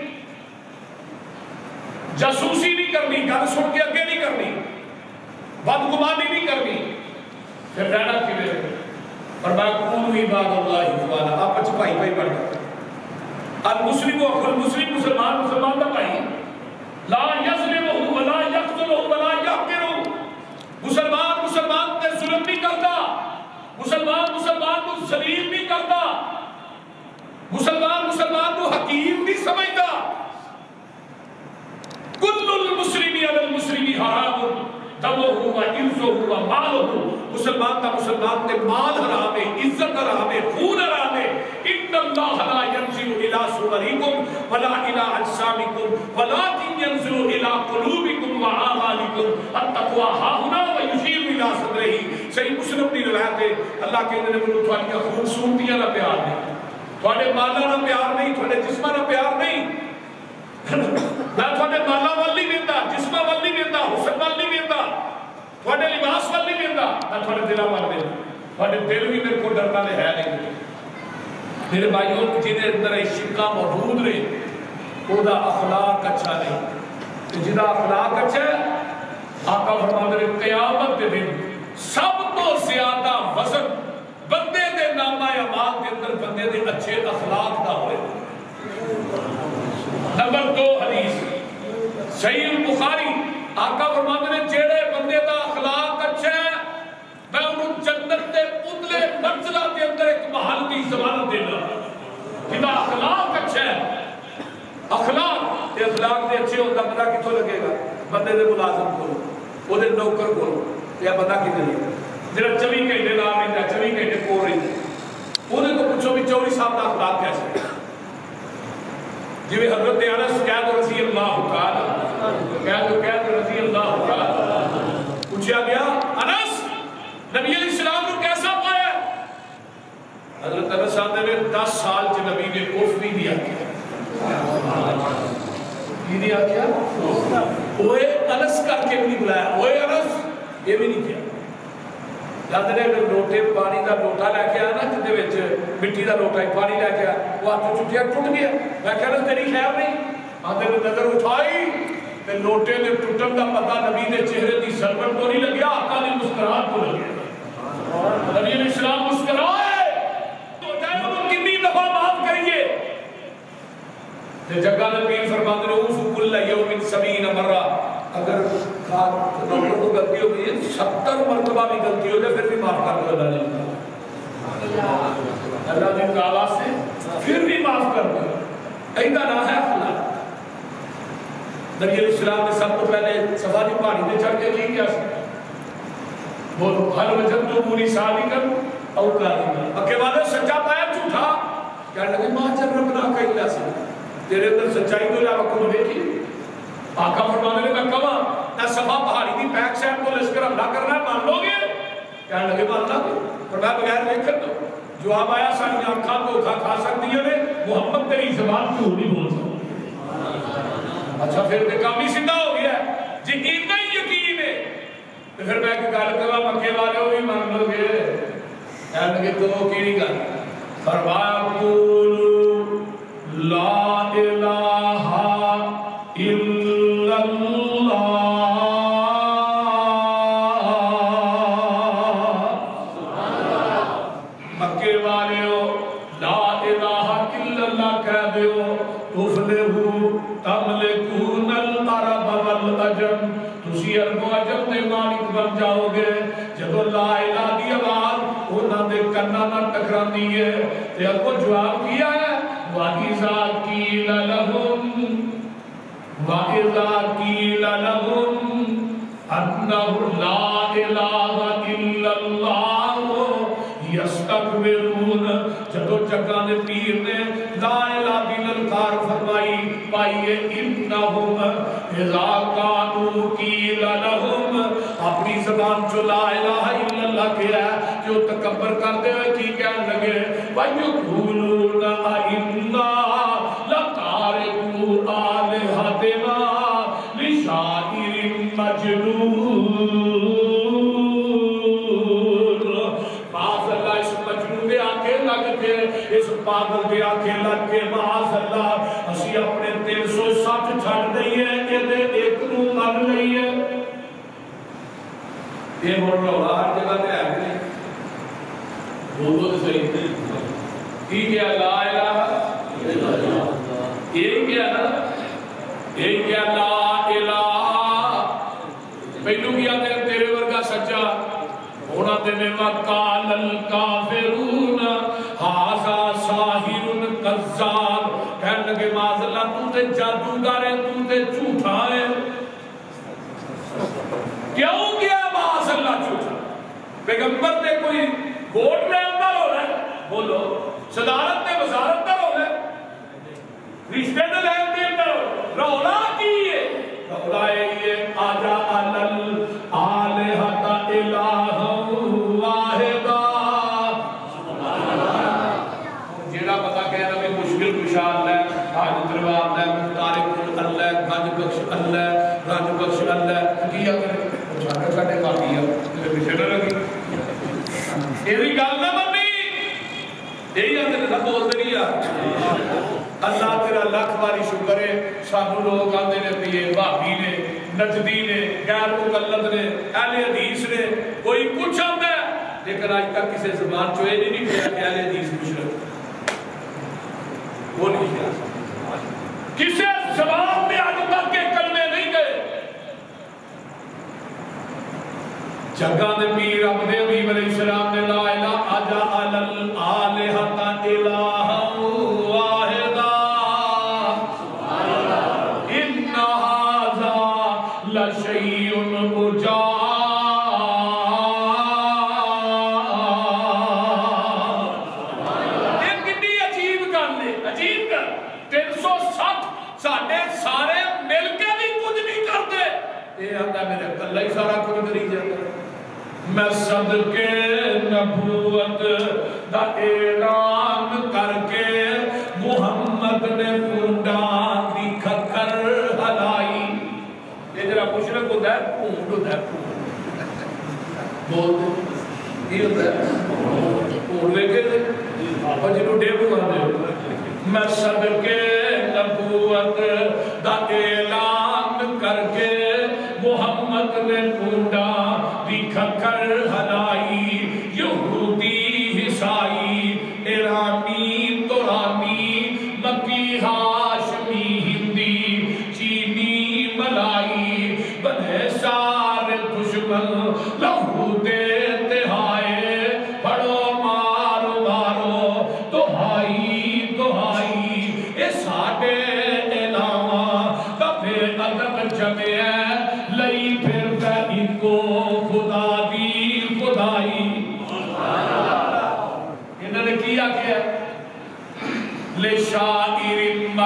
جاسوسی نہیں کرنی، گل سن کے اگے نہیں کرنی، بدگمانی نہیں کرنی. پھر رہنا کیویں؟ فرمایا کونوا عباد اللہ اخوانا، آپس وچ بھائی بھائی بن جاؤ. المسلم اخو المسلم، مسلمان مسلمان دا بھائی لا یظلمہ ولا یقتلہ ولا یحقرہ. مسلمان مسلمان تے ظلم نہیں کرتا، مسلمان مسلمان کو ذلیل نہیں کرتا، مسلمان مسلمان کو حقیر نہیں سمجھتا. کل المسلم علی المسلم حرام دمہ و عرضہ و مالہ. مسلمان کا مسلمان تے مال حرام ہے، عزت حرام ہے، خون حرام ہے. ان اللہ لا ينظر الى صورکم ولا الى اجسامکم ولكن ينظر الى قلوبکم واعمالکم التقوی ہاہنا ویشیر الى صدرہ. صحیح مسلم کی روایت ہے اللہ کہتے ہیں مینوں تہاڈیاں خوبصورتیاں نہ پیار نہیں، تہاڈے مالاں نہ پیار نہیں، تہاڈے جسماں نہ پیار نہیں. میں تھوڑے مالا وال نہیں ویندا، جسمہ وال نہیں ویندا، حسن وال نہیں ویندا، تھوڑے لباس وال نہیں ویندا، میں تھوڑے دلاں وال ویندا. تھوڑے دل بھی میرے کو ڈرنا دے ہے نہیں. میرے بھائیوں جہدے اندر شرکاں موجود نے او دا اخلاق اچھا نہیں. جہدا اخلاق اچھا ہے آقا فرماتے ہیں قیامت کے دن سب تو زیادہ وزن بندے دے نامہ اعمال کے اندر بندے دے اچھے اخلاق دا ہوئے. نمبر دو حدیث صحیح البخاری آقا فرماتے ہیں جیڑے بندے دا اخلاق اچھا ہے میں انہوں جنت دے ادلے منزلہ دے اندر ایک محل کی ضمانت دینا. جدا اخلاق اچھا ہے، اخلاق تے اخلاق دے اچھے ہوتا بندہ کتوں لگے گا؟ بندے دے ملازم کو، وہ دے نوکر کو، یا بندہ کتنے لگے جڑا چوبی گھنٹے نہ رہتا، چوبی گھنٹے کو رہتا، وہ کو پوچھو بھی چوبی صاحب کا اخلاق کیسے؟ جی حضرت انس کہہ دو رضی اللہ تعالی، کہہ دو کہہ دو رضی اللہ تعالی. پوچھا گیا انس نبی علیہ السلام کو کیسا پایا؟ حضرت انس آتے میں دس سال سے نبی نے عرف نہیں دیا کیا. کی دیا کیا؟ اوے انس کر کے بھی نہیں بلایا، اوے انس یہ بھی نہیں کیا. جاتے نے لوٹے پانی کا لوٹا لے کے آیا نا جدے وچ مٹی کا لوٹا پانی لے کے آیا، وہ ہاتھ چٹیا ٹوٹ گیا. میں کہہ رہا تیری خیر نہیں، آتے نے نظر اٹھائی تے لوٹے دے ٹوٹن کا پتہ نبی دے چہرے دی سربت کو نہیں لگیا، آقا دی مسکراہٹ کو لگیا. نبی علیہ السلام مسکرائے دفعہ معاف کریے تے جگہ نے پیر فرماتے ہیں اوف کل یوم سبعین مرہ اگر نوکر کو غلطی ہو گئی ستر مرتبہ بھی غلطی ہو جائے پھر بھی معاف کر دو اللہ نے اللہ نے تعالیٰ سے پھر بھی معاف کر دو ایدہ نہ ہے اللہ نبی علیہ السلام نے سب کو پہلے صفا دی پہاڑی میں چڑھ کے کی کیا بولو حل وجد تو پوری سالی کر او کاری اکے بعد سچا پایا جھوٹا کہنے لگے ماں جب ربنا کا اللہ سے تیرے اندر سچائی تو علاوہ کو دیکھی آقا فرمانے لگے میں کہاں نہ صفا پہاڑی دی بیک سائڈ کو لشکر حملہ کرنا ہے مان لو گے کہنے لگے مان لا گے فرمایا بغیر دیکھ کر دو جواب آیا ساری آنکھاں کو کھا کھا سکتی ہے محمد تیری زبان کیوں نہیں بول سکتی اچھا پھر تو کام ہی سیدھا ہو گیا جی اتنا ہی یقین ہے تو پھر میں کہ گل کرا مکے والے ہو بھی مان لو گے کہنے لگے تو کیڑی گل فرمایا قولوا لا الہ الا اللہ مکے والے ہو لا الہ الا اللہ کہہ دیو تفلحوا تملکون العرب والعجم تسی عرب و عجم دے مالک بن جاؤ گے جب لا الہ دی آواز انہاں دے کنا نہ ٹکراندی ہے تے اگوں جواب کیا ہے وَإِذَا قِيلَ لَهُمْ وَإِذَا قِيلَ لَهُمْ أَنَّهُ لَا إِلَٰهَ إِلَّا اللَّهُ يَسْتَكْبِرُونَ جدو جگہ نے پیر نے لا الہ دی للکار فرمائی پائیے انہم اذا کانو قیل لہم اپنی زبان جو لا الہ الا اللہ کیا ہے جو تکبر کرتے ہوئے کی کہنے لگے وَيُقُولُونَ أَإِنَّا لَتَارِكُو آلِهَتِنَا لِشَاعِرٍ مَجْنُونَ اس پاگل دے آنکھیں لگ کے معاذ اللہ اسی اپنے تین سو سٹھ چھڑ دئیے یہ ایک نو من لئیے یہ بول رہا ہر جگہ تے ہے بولو تو صحیح کی کیا لا الہ الا اللہ یہ کیا نا یہ کیا لا الہ پہلو کیا تیرے ورگا سچا ہونا تے میں وقال الکافرون ہاذا ساحر کذاب کہنے لگے معاذ اللہ تو تے جادوگر ہے تو تے جھوٹا ہے کیوں کیا معاذ اللہ جھوٹا پیغمبر تے کوئی ووٹ میں اندر ہو رہا ہے بولو صدارت تے وزارت تے ہو رہا ہے رشتے تے لین دین تے رولا کی ہے رولا یہ آجا علل آلہت الہ واحدہ جیڑا پتا کہنا بھی مشکل کشال ہے حاجت روا اللہ مختارق اللہ گنج بخش اللہ گنج بخش اللہ کیا کرے چھاٹے چھاٹے کا کیا تیرے پیچھے نہ لگی ایوی گل نہ بنی یہی اندر نہ بول دے گیا اللہ تیرا لاکھ باری شکر ہے سانو لوگ آتے نے پیے بھابی نے نجدی نے غیر مقلد نے اہل حدیث نے کوئی کچھ آتا ہے لیکن آج تک کسی زبان چوئے نہیں کیا کہ اہل حدیث مشرک وہ نہیں کیا کسی زبان میں آج تک کے کلمے نہیں گئے جگہ نے پیر عبد حبیب علیہ السلام نے لا الہ اجا علل آلہت الہ واحدہ ان ھذا لشیء عجاب یہ کتنی عجیب گل ہے عجیب گل تین سو سٹھ ساڈے سارے مل کے بھی کچھ نہیں کرتے یہ آتا میرے کلہ ہی سارا کچھ کری جاتا میں صدقے نبوت دا اعلان کر کے محمد نے پونڈا دی کھکر ہلائی یہ جرا مشرک ہوتا ہے پونڈ ہوتا ہے بولتے یہ ہوتا ہے پونڈ لے کے اور جنہوں ڈیبو آنے میں صدقے نبوت دا اعلان کر کے محمد نے پونڈا دی کھکر ہلائی یہودی عیسائی ایرانی تو لشاعر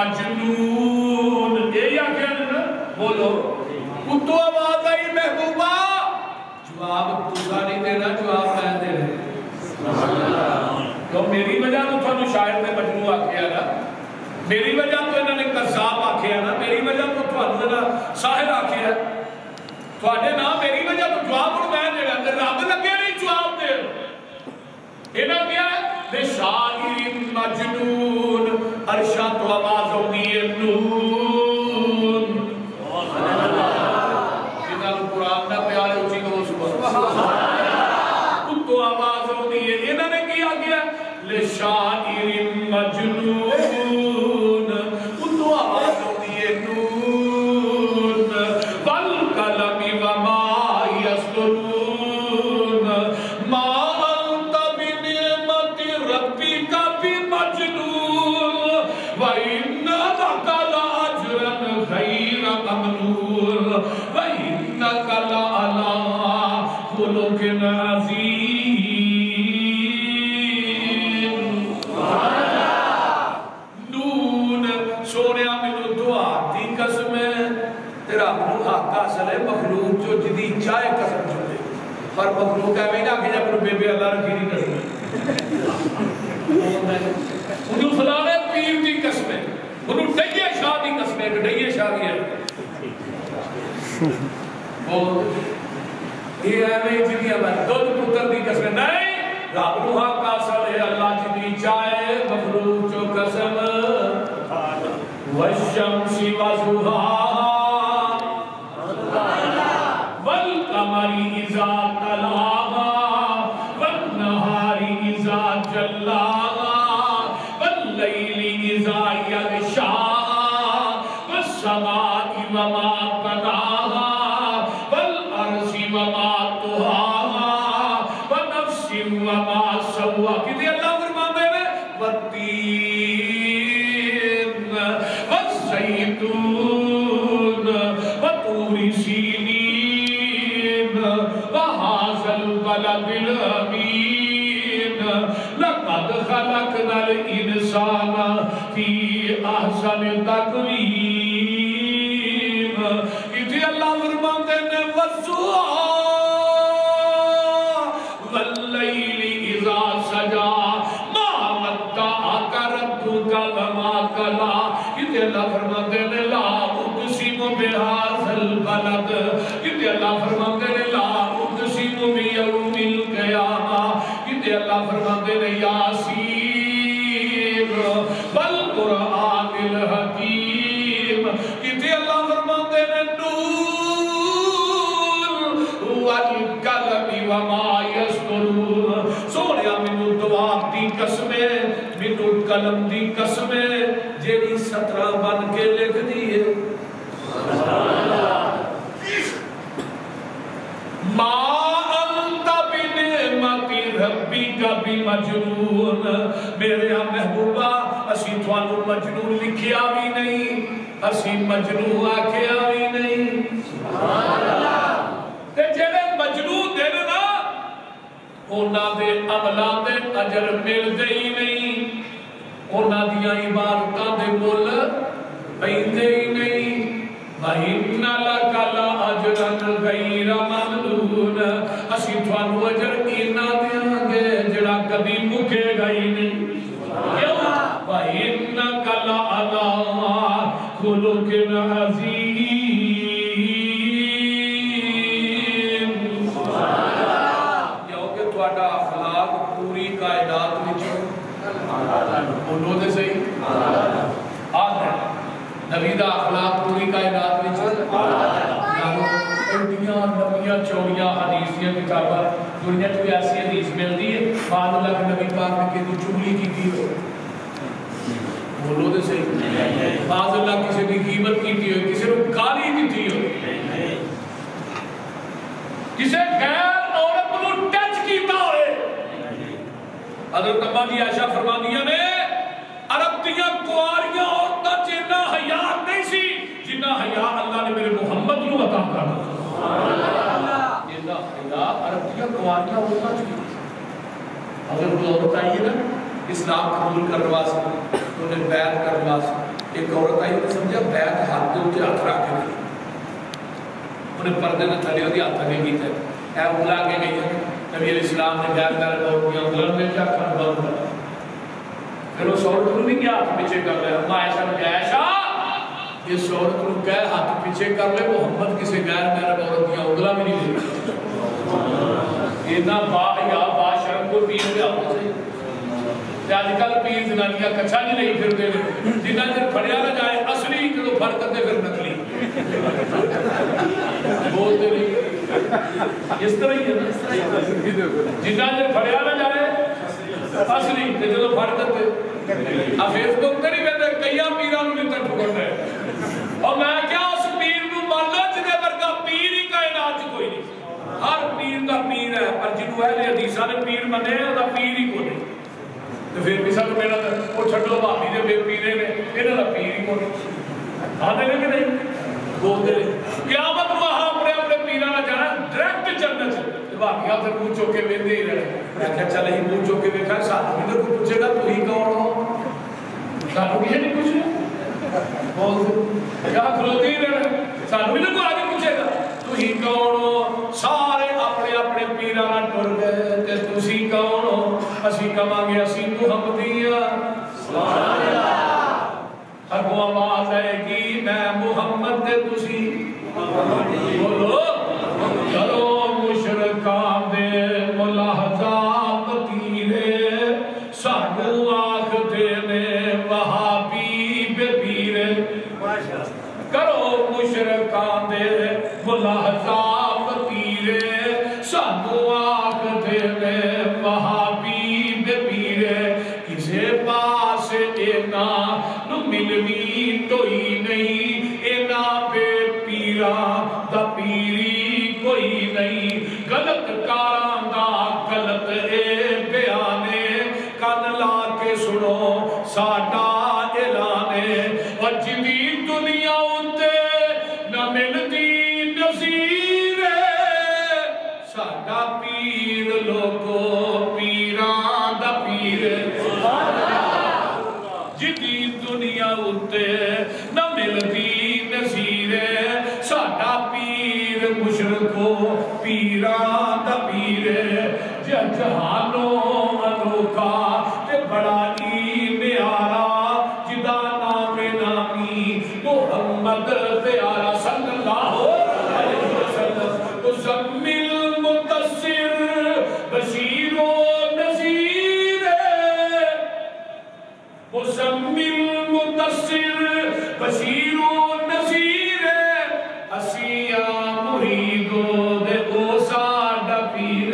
مجنون اے یا کیا نا بولو اتو آواز آئی محبوبہ جواب تُسا نہیں دینا جواب میں دے رہے تو میری وجہ تو تھوڑا شاعر نے مجنون آکھیا نا میری وجہ تو انہوں نے قذاب آکھیا نا میری وجہ تو تھوڑا ساحر آکھیا تھوڑے نا میری وجہ تو جواب اور میں دے رہا رب لگے نہیں جواب دے انہوں کیا ہے لشاعر مجنون عرشہ تو آواز ہوگی نون جنہوں قرآن نہ پیارے اچھی کو سبحان تو آواز ہوتی ہے انہوں نے کیا کیا لشاعر مجنون تو آواز ہوتی ہے نون والقلم وما یسطرون ما انت بنعمت ربک بمجنون وانک لاجرا غیر ممنون وانک لعلی خلق عظیم مخلوق جو جدی چاہے قسم چھوڑے پر مخلوق ہے میں نہ کہ جب بے بے اللہ رکھی نہیں کرتے انہوں فلانے پیر دی قسمیں انہوں ڈیے شاہ دی قسمیں کہ ڈیے شاہ دی ہے یہ ہے میں جدی ہمیں دودھ پتر دی قسمیں نہیں رب روحا قاسل ہے اللہ جدی چاہے مخلوق جو قسم والشمس وضحاها والقمر اذا تلاها والنهار اذا جلاها والليل اذا يغشاها والسماء وما بناها والارض وما طحاها ونفس وما سواها کتنے اللہ فرماتے ہیں والتین والزيتون وطور سينين وهذا البلد الأمين لقد خلقنا الإنسان في أحسن تقويم إذا الله فرماتے ہیں والضحى والليل إذا سجى ما ودعك ربك وما قلى کہ اللہ فرماتے ہیں لا اقسم بهذا البلد کہ اللہ فرماتے ہیں لا اقسم بیوم القیامہ کہ اللہ فرماتے ہیں یاسین والقرآن الحکیم کہ اللہ فرماتے ہیں نون والقلم وما یسطرون سونیا منو دواب دی قسمیں منو قلم دی قسمیں جیڑی سترہ بن کے لکھ دیئے ما انت بنعمت ربک بمجنون میرے ہاں محبوبہ اسی توانو مجنون لکھیا بھی نہیں اسی مجنون آکھیا بھی نہیں تے جیڑے مجنون دینے نا اونا دے عملہ دے اجر مل دے ہی نہیں اونا دیا عبادتاں دے بول پیندے ہی نہیں وَإِنَّ لَكَ لَأَجْرًا غَيْرَ مَمْنُونَ اسی توانو اجر اینا دیاں گے جڑا کبھی مکے گئی نہیں وَإِنَّكَ لَعَلَىٰ خُلُقٍ عَظِيمٍ یہ کہ تہاڈا اخلاق پوری کائنات وچ بولو دے صحیح آدھا نبی دا اخلاق پوری کائنات وچ ایڈیاں نبیاں چوڑیاں حدیثیاں کتاباں دنیا تو ایسی حدیث ملتی ہے بعد اللہ کے نبی پاک نے کہ چگلی کی تھی بولو دے صحیح بعض اللہ کسی کی قیمت کی تھی کسی نے گالی کی تھی کسی غیر عورت کو ٹچ کیتا ہوئے حضرت اما دی عائشہ فرما دیا نے عرب دیاں کواریاں عورتاں جنہ حیا نہیں سی جنہ حیا اللہ نے میرے محمد نو عطا کر جنہ حیا عرب دیاں کواریاں عورتاں چ حضرت عورت آئی ہے نا اسلام قبول کرنے واسطے انہیں بیعت کرنے واسطے ایک عورت آئی انہیں سمجھا بیعت ہاتھ دے ہوتے ہاتھ رکھ کے گئی انہیں پردے نے تھلے ہوتی ہاتھ لگے گی تھے اے اولا کے گئی ہے نبی علیہ السلام نے غیر میرے بہت کیا انگلن میں کیا کھانا بہت کرا پھر اس عورت کو نہیں کیا ہاتھ پیچھے کر لے اما عائشہ نے کہا عائشہ یہ عورت کو کہہ ہاتھ پیچھے کر لے محمد کسی غیر میرے بہت کیا انگلہ بھی نہیں دے اتنا با یا با شرم کو پیر دے آؤں سے آج کل پیر زنانیاں کچھا نہیں نہیں پھر دے جنہ جن پھڑیا نہ جائے اصلی کہ وہ پھڑ کرتے پھر نکلی بولتے نہیں اس طرح ہی ہے جنہ جن پھڑیا نہ جائے اصلی کہ جو پھڑ کرتے اب فیس بک تری میں دے کئیا پیران میں تر پکڑ رہے اور میں کیا اس پیر نو مالا جنے ورگا پیر ہی کائنات کوئی نہیں ہر پیر دا پیر ہے پر جنہوں اہل حدیثہ نے پیر منے ہیں دا پیر ہی کو نہیں تو پھر بھی سب میرا وہ چھٹو بھابی دے بے پیرے نے انہوں دا پیر ہی کو نہیں آدھے لے کہ نہیں بولتے نہیں قیامت وہاں اپنے اپنے پیرہ نہ جانا ڈریکٹ چلنا چلنا بھابی آپ سے پوچھ چوکے بیندے ہی رہے میں کہا چلے ہی پوچھ چوکے بیکھا ساتھ بھی تو پوچھے گا تو ہی کون ہو ساتھ بھی نہیں پوچھے بولتے کیا کھلوتی ہی رہے ساتھ بھی تو آگے پوچھے گا تو ہی کون ہو سارے اپنے اپنے پیران ٹر گئے تے تسی کون ہو اسی کما گے اسی محمدیہ ہر وہ آواز ہے کہ میں محمد تے تسی بولو کرو مشرکان دے ملاحظہ وطیرے سانو آخ دینے وہابی بے پیرے کرو مشرکان دے ملاحظہ وطیرے سانو آخ دینے وہابی بے پیرے کسے پاس اینا نو ملوی تو ہی نہیں اینا بے پیران دا پیری کوئی نہیں غلط کاران دا غلط اے بیانے کان لا کے سنو ساٹا اعلانے اور جدید دنیا ہوتے نہ ملتی نظیر ساٹا پیر لوگو پیران دا پیر جدید دنیا ہوتے نہ ملتی نظیر ساٹا پیر مشرکو پیران دا پیر جہانوں انوکھا تے بڑا ہی میارا جدا نام نامی محمد پیارا صلی اللہ علیہ وسلم مزمل متصر بشیر و نذیر مزمل متصر بشیر و نذیر اسیہ مرید دے او ساڈا پیر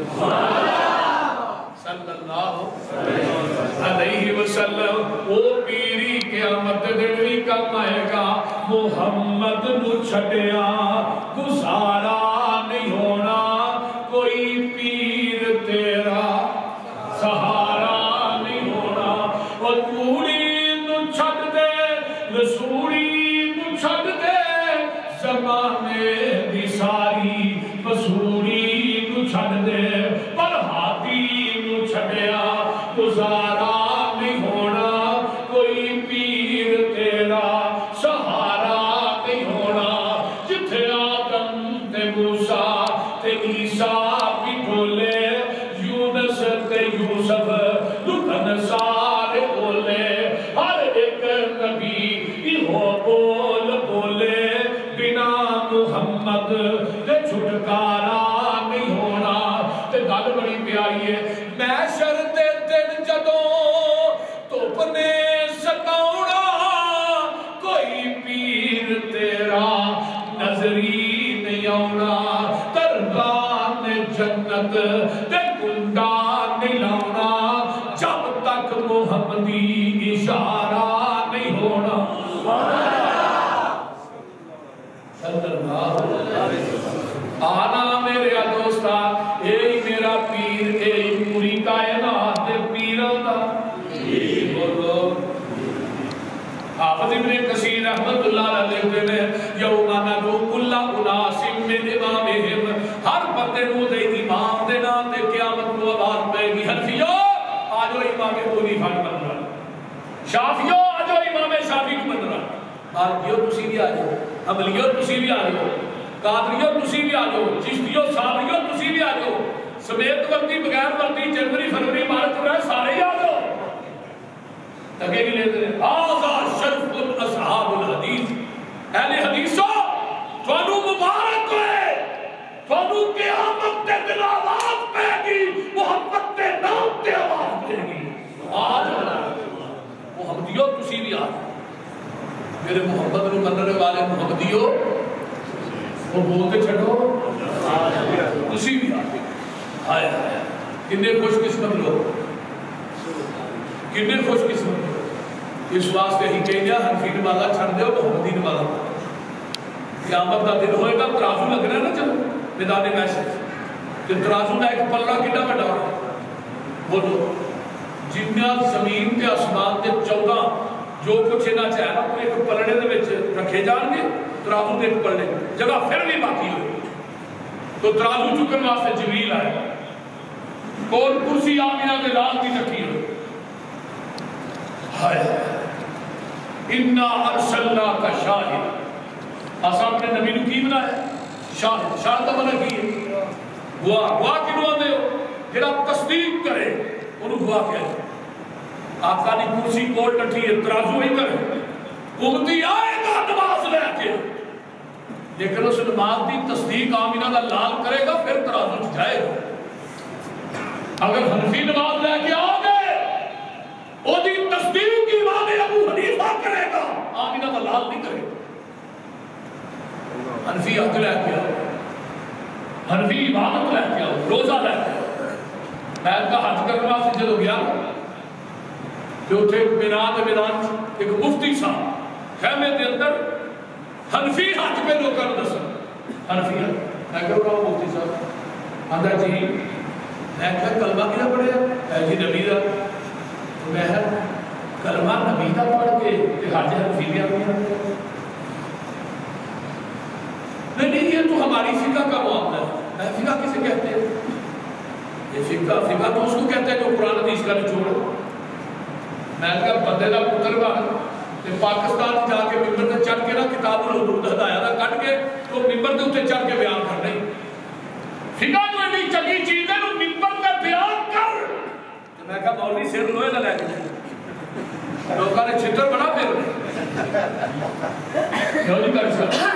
صلی اللہ علیہ وسلم او پیری قیامت دنوی کم آئے گا محمد نو چھٹیا گزارا نہیں ہونا کوئی پیر تیرا سہارا نہیں ہونا اور کوڑی نو چھٹ دے رسوڑی نو چھٹ دے زمانے دی ساری مسوڑی نو چھٹ دے پر ہاتھی نو چھٹیا گزارا نہیں ہونا کوئی پیر تیرا سہارا نہیں ہونا جتھے آدم تے موسیٰ تے عیسیٰ بھی بولے یونس تے یوسف لکھن سارے بولے ہر ایک نبی ہو بول بولے بنا محمد تے چھٹکارا نہیں ہونا تے گل بڑی پیاری ہے محشر دے دن جدوں توپنے ستاؤنا کوئی پیر تیرا نظری نہیں آؤنا تربان جنت تے گندان نہیں لاؤنا جب تک محمدی اشارہ نہیں ہونا آنا میرے دوستا اے میرا پیر اے پوری کائنات پیران دا بولو حافظ ابن کثیر رحمت اللہ علیہ نے یومانا دو کلا اناسم من امامہم ہر بندے نو دے امام دے نام دے قیامت کو آواز پہ گی حنفیو آجو امام کے ابو حنیفہ کو من رہا شافیو آ جاؤ امام شافی کو من رہا مالکیو تسی بھی آ جاؤ حنبلیو تسی بھی آ جاؤ قادریو تسی بھی آ جاؤ چشتیو صابریو تسی بھی آ جاؤ سمیت ورتی بغیر ورتی جنوری فروری مارچ میں سارے ہی آ جاؤ تکے بھی لیتے ہیں آزا شرف اصحاب الحدیث اہل حدیثوں توانو مبارک ہوئے توانو قیامت تے دل آواز پہ گی محمد تے نام تے آواز پہ گی آج محمدیوں تسی بھی آج میرے محمد نو مننے والے محمدیوں وہ بولتے چھڑو تسی بھی آج آئے آئے کنے خوش قسمت لوگ کنے خوش قسمت لوگ اس واسطے ہی کہنے حنفی نمازہ چھڑ دے محمدی نمازہ قیامت کا دن ہوئے گا ترازو لگنا ہے نا چلو میدان محشر کہ ترازو کا ایک پلڑا کتنا بڑا رہا بولو جنیا زمین کے آسمان کے چودہ جو کچھ نہ چاہے نا تو ایک پلڑے دے وچ رکھے جان گے ترازو دے ایک پلڑے جگہ پھر بھی باقی ہوئے تو ترازو چکن واسطے جبریل آئے کون کرسی آمینہ کے لال کی رکھی ہوئے ہائے اِنَّا أَرْسَلْنَا کا شاہد آسا اپنے نبی نے کی بنا ہے شاہد شاہد کا بنا کی ہے گواہ گواہ کی نوہ دے ہو جڑا تصدیق کرے انہوں گواہ کیا ہے آقا نے کرسی کول ٹٹھی ہے ترازو ہی کرے امتی آئے گا نماز لے کے لیکن اس نماز دی تصدیق آمینہ کا لال کرے گا پھر ترازو جائے گا اگر حنفی نماز لے کے آ گئے وہ دی تصدیق کی امام ابو حنیفہ کرے گا آمینہ کا لال نہیں کرے گا حنفی حق لے کے آؤ حنفی عبادت لے کے آؤ روزہ لے کے آؤ میں ان کا حج کرنا سے جدو گیا جو تھے میدان میدان ایک مفتی صاحب خیمے دے اندر حنفی حج پہ لوگ کر دسن حنفی حج میں کہوں گا مفتی صاحب آدھا جی میں کہا کلمہ کیا پڑھے ہے جی نبی دا تو میں کلمہ نبی دا پڑھ کے حج حنفی بھی آتی ہے نہیں نہیں یہ تو ہماری فقہ کا معاملہ ہے فقہ کسے کہتے ہیں یہ فقہ فقہ تو اس کو کہتے ہیں جو قرآن حدیث کا نچوڑ میں نے کہا بندے دا پتر بن تے پاکستان جا کے ممبر تے چڑھ کے نا کتاب الحدود ہدایہ دا کٹ کے تو ممبر تے اتنے چڑھ کے بیان کر رہی فقہ جو اتنی چنگی چیز ہے تو ممبر تے بیان کر تو میں کہا مولوی سر لوہے نہ لے کے لوگوں نے چھتر بنا پھر کیوں نہیں کر سکتا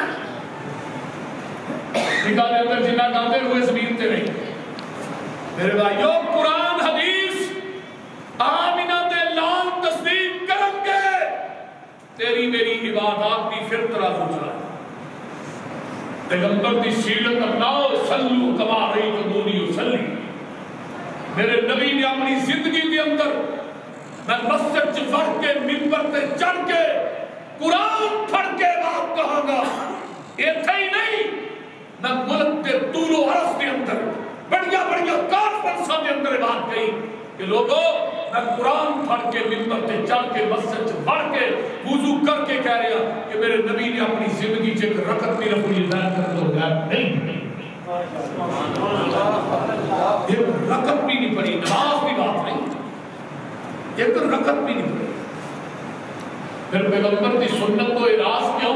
فقہ دے اندر جنہ کامتے ہوئے زمین تے نہیں میرے بھائیو قرآن حدیث آمینہ دے لال تصدیق کرن گے تیری میری عبادات بھی پھر ترازو چلائے پیغمبر دی سیرت اپناؤ صلو کما رأیتمونی صلی میرے نبی نے اپنی زندگی کے اندر میں مسجد چڑھ کے منبر تے چڑھ کے قرآن پڑھ کے بات کہاں گا یہ تھا ہی نہیں میں ملک کے طول و عرض کے اندر بڑیا بڑیا کانفرنساں کے اندر بات کہی کہ لوگوں میں قرآن پڑھ کے منبر تے چڑھ کے مسجد سے پڑھ کے وضو کر کے کہہ رہا کہ میرے نبی نے اپنی زندگی سے ایک رکعت بھی رکھنی ظاہر کر دو نہیں ایک رکعت بھی نہیں پڑھی نماز بھی بات نہیں ایک رکعت بھی نہیں پڑھی پھر پیغمبر کی سنت کو اراز کیوں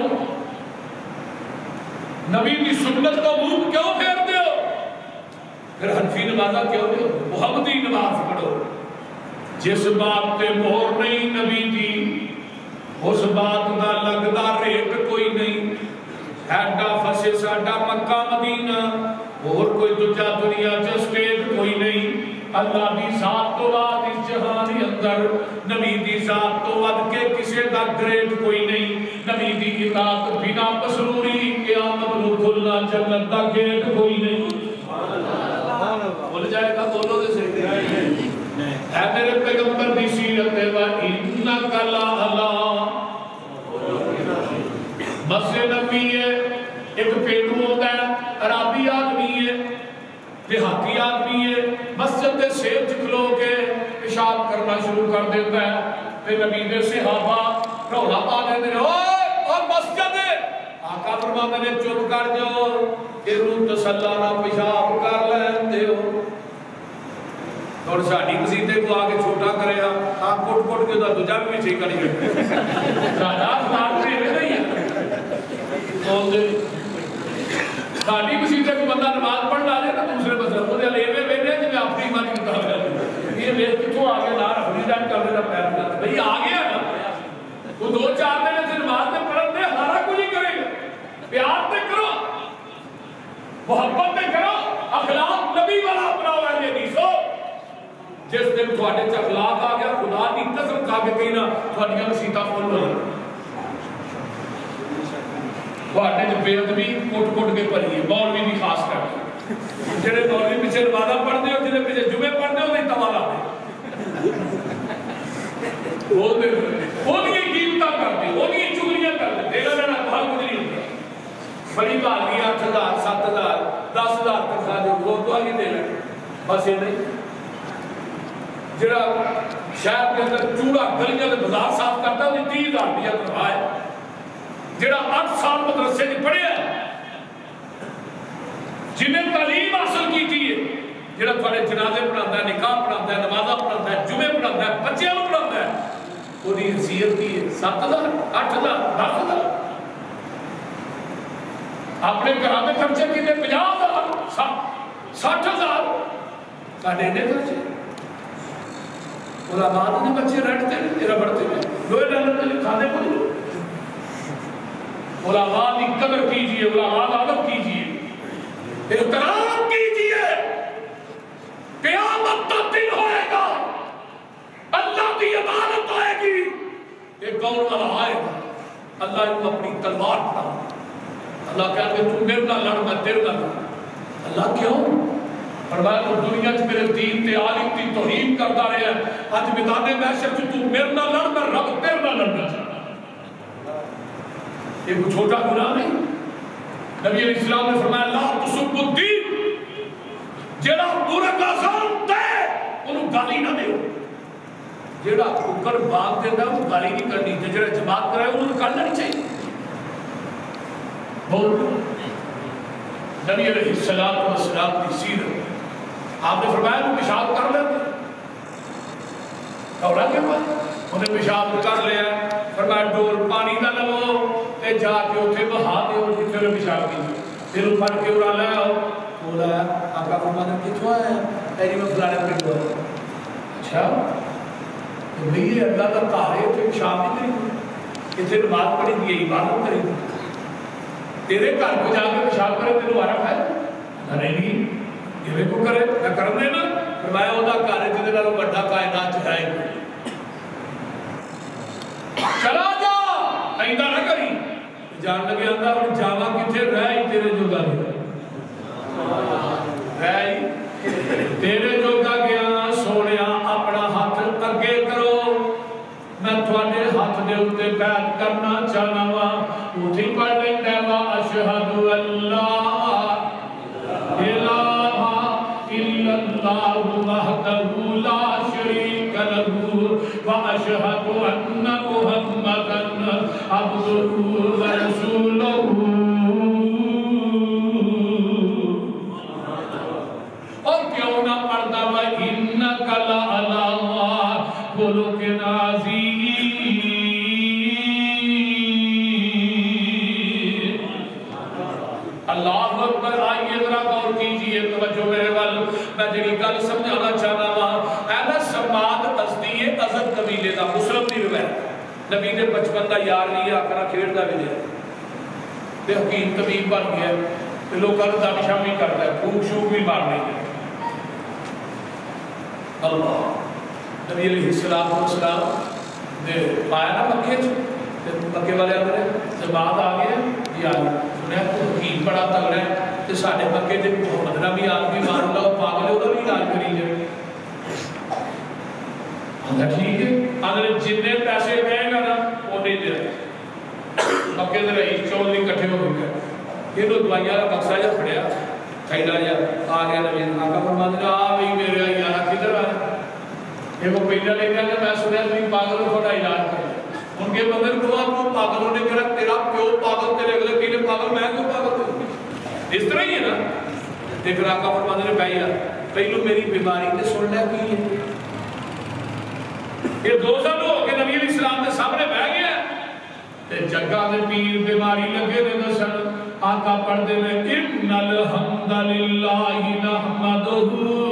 نبی کی سنت کو منہ کیوں پھیرتے ہو پھر حنفی نمازہ کیوں دے ہو محمدی نماز پڑھو جس بات تے مہر نہیں نبی دی اس بات دا لگدا ریٹ کوئی نہیں ایڈا فسے ساڈا مکہ مدینہ اور کوئی دوجا دنیا چ سٹیج کوئی نہیں اللہ دی ذات تو بعد اس جہان دے اندر نبی دی ذات تو ود کے کسے دا گریڈ کوئی نہیں نبی دی اطاعت بنا مسروری قیامت نو کھلنا جنت دا گیٹ کوئی نہیں بول جائے گا بولو دے صحیح اے میرے پیغمبر دی سیرت و انک لا بس نبی ہے ایک پیٹو ہوتا ہے عربی آدمی ہے دیہاتی آدمی ہے مسجد دے سیر چکلو کے پیشاب کرنا شروع کر دیتا ہے پھر نبی دے صحابہ رولا پا دیتے ہیں اور مسجد ہے آقا فرماتے نے چپ کر جو کہ روح تسلانہ پیشاب کر لیندے ہو اور ساڑی مسیطے کو آگے چھوٹا کرے آپ کوٹ کوٹ کے دا دوجہ بھی چھے کری گئے ساڑا سماعت میں بھی نہیں ہے بول دے ساڑی مسیطے کو بندہ نماز پڑھ ڈالے نا دوسرے مسئلہ مجھے لیوے بیٹھے جب اپنی ایمان کی کتاب ہے یہ میرے کتوں آگے نہ رکھنی جان کر دینا پیر کرتا بھئی آگے ہے نا وہ دو چار دن سے نماز میں پڑھ دے ہارا کچھ ہی کرے گا پیار تے کرو محبت تے کرو اخلاق نبی والا اپنا ہوا ہے نیسو جس دن تھوڑے چھ اخلاق آ گیا خدا کی قسم کھا کے کہیں نا تھوڑیاں مسیطہ فول ہو رہا تھوڑے جو بے ادبی کوٹ کوٹ کے پڑھی ہے مولوی بھی خاص کر جنہیں مولوی پیچھے نمازہ پڑھ دے اور جنہیں پیچھے جمعے پڑھ دے انہیں توالا دے بول دے ان کی قیمتہ کر دے ان کی چگلیاں کر دے دیکھا جانا بہت کچھ نہیں ہوتا بڑی بات کی آٹھ ہزار سات ہزار دس ہزار تک خواہ جو وہ تو آگے دے لیں بس یہ نہیں جڑا شہر کے اندر چوڑا گلیاں کے بازار صاف کرتا ہے انہیں تیز ہزار دیا تنخواہ ہے جڑا آٹھ سال مدرسے کی پڑھے ہیں جنہیں تعلیم حاصل کی تھی جڑا تھوڑے جنازے پڑھاتا ہے نکاح پڑھاتا ہے نمازہ پڑھاتا ہے جمعے پڑھاتا ہے بچیاں پڑھاتا ہے انہیں حیثیت کی ہے سات ہزار آٹھ ہزار دس ہزار اپنے گھرانے خرچے کی تھے پچاس ہزار ساٹھ ہزار کہنے نے خرچے علماء نے بچے رہتے ہیں تیرا بڑھتے ہیں لوہے ڈالر کے لیے کھانے کو نہیں علماء کی قدر کیجئے علماء کا ادب کیجئے احترام کیجئے قیامت کا دن ہوئے گا اللہ کی عدالت آئے گی ایک کون والا آئے گا اللہ ان کو اپنی تلوار پڑھا اللہ کہتے ہیں تو میرے نہ لڑ میں تیرے نہ لڑ اللہ کیوں فرمایا تو دنیا چ میرے دین تے عالم کی توہین کرتا رہے ہیں آج میدان محشر چ تو میرے نہ لڑ میں رب تیرے نہ لڑنا چاہتا یہ کوئی چھوٹا گناہ نہیں نبی علیہ السلام نے فرمایا لا تسب الدین جڑا پورا آسان دے انہوں گالی نہ دے جڑا اوپر بات دیتا ہے وہ گالی نہیں کرنی تے جڑا جماعت کرائے انہوں کرنا نہیں چاہیے بول نبی علیہ السلام کی سیرت آپ نے فرمایا وہ پیشاب کر لیتے کورا کیا بات انہیں پیشاب کر لیا فرمایا ڈول پانی نہ لگو تے جا کے اتنے بہا دے اور جتنے نے پیشاب کی پھر پھڑ کے اڑا لیا بولا آقا فرمایا کتوں آیا تیری میں فلانے پہ ہوا اچھا تو بھئی اللہ کا طاہر اتنے پیشاب نہیں کریں اتنے نماز پڑھی دی عبادت کریں تیرے گھر کو جا کے پیشاب کرے تیرے وارا کھائے نہیں یہ کو کرے نہ کرنے نا فرمایا ہوتا کارے جدے نالوں بڑھا کائنات چاہائے گا چلا جا آئندہ نہ کری جان لگے آندہ اور جاوا کتے رہی تیرے جو گا گیا رہی تیرے جو گا گیا سونیا اپنا ہاتھ اگے کرو میں تھوڑے ہاتھ دے اتے بیعت کرنا چاہنا وا اٹھی پڑھ لیندے وا اشہد اللہ الہ الا اللہ وحدہ لا شریک لہ واشہد ان محمدا عبدہ ورسولہ اور کیوں نہ پڑھتا وا انک لعلی خلق عظیم اللہ اکبر آئیے ذرا غور کیجئے توجہ میرے وال میں جڑی گل سمجھانا چاہنا وا اے سماد ازدی ازد قبیلے دا مسلم دی روایت نبی نے بچپن دا یار لیا کرا کھیڑدا بھی لیا تے حکیم طبیب بن گیا تے لوکاں نوں دم شامی کردا ہے پھوک شوک بھی مارنے اللہ نبی علیہ السلام نے پایا نا مکے چ مکے والے اندر جماعت آ گئے جی آ گئے سنیا تو حکیم بڑا تگڑا ہے تو سارے مکے جب محمد نبی آدمی مان اللہ پاگل ہے وہ بھی علاج کری جائے اندر ٹھیک ہے اندر جتنے پیسے کہیں گا نا وہ نہیں دے مکے دے رئیس چودھری کٹھے ہو گئے یہ لوگ دوائیاں کا بکسا جا پڑیا کھائیلا جا آ گیا نبی آقا فرماتے ہیں آ بھی میرے آئی آنا کدھر آیا یہ وہ پہلے لے گیا کہ میں سنیا تھی پاگل ہو تھوڑا علاج کر ان کے مگر کو آپ کو پاگلوں نے کہا تیرا پیو پاگل تیرے اگلے پیلے پاگل میں کیوں پاگل تیرے اس طرح ہی ہے نا دیکھ رہا آقا فرماتے ہیں بھائی پہلو میری بیماری تے سن لے کی ہے یہ دو سال ہو کے نبی علیہ السلام کے سامنے بہ گیا تے جگہ دے پیر بیماری لگے دے دسن آقا پڑھ دے میں ان الحمد للہ نحمدہ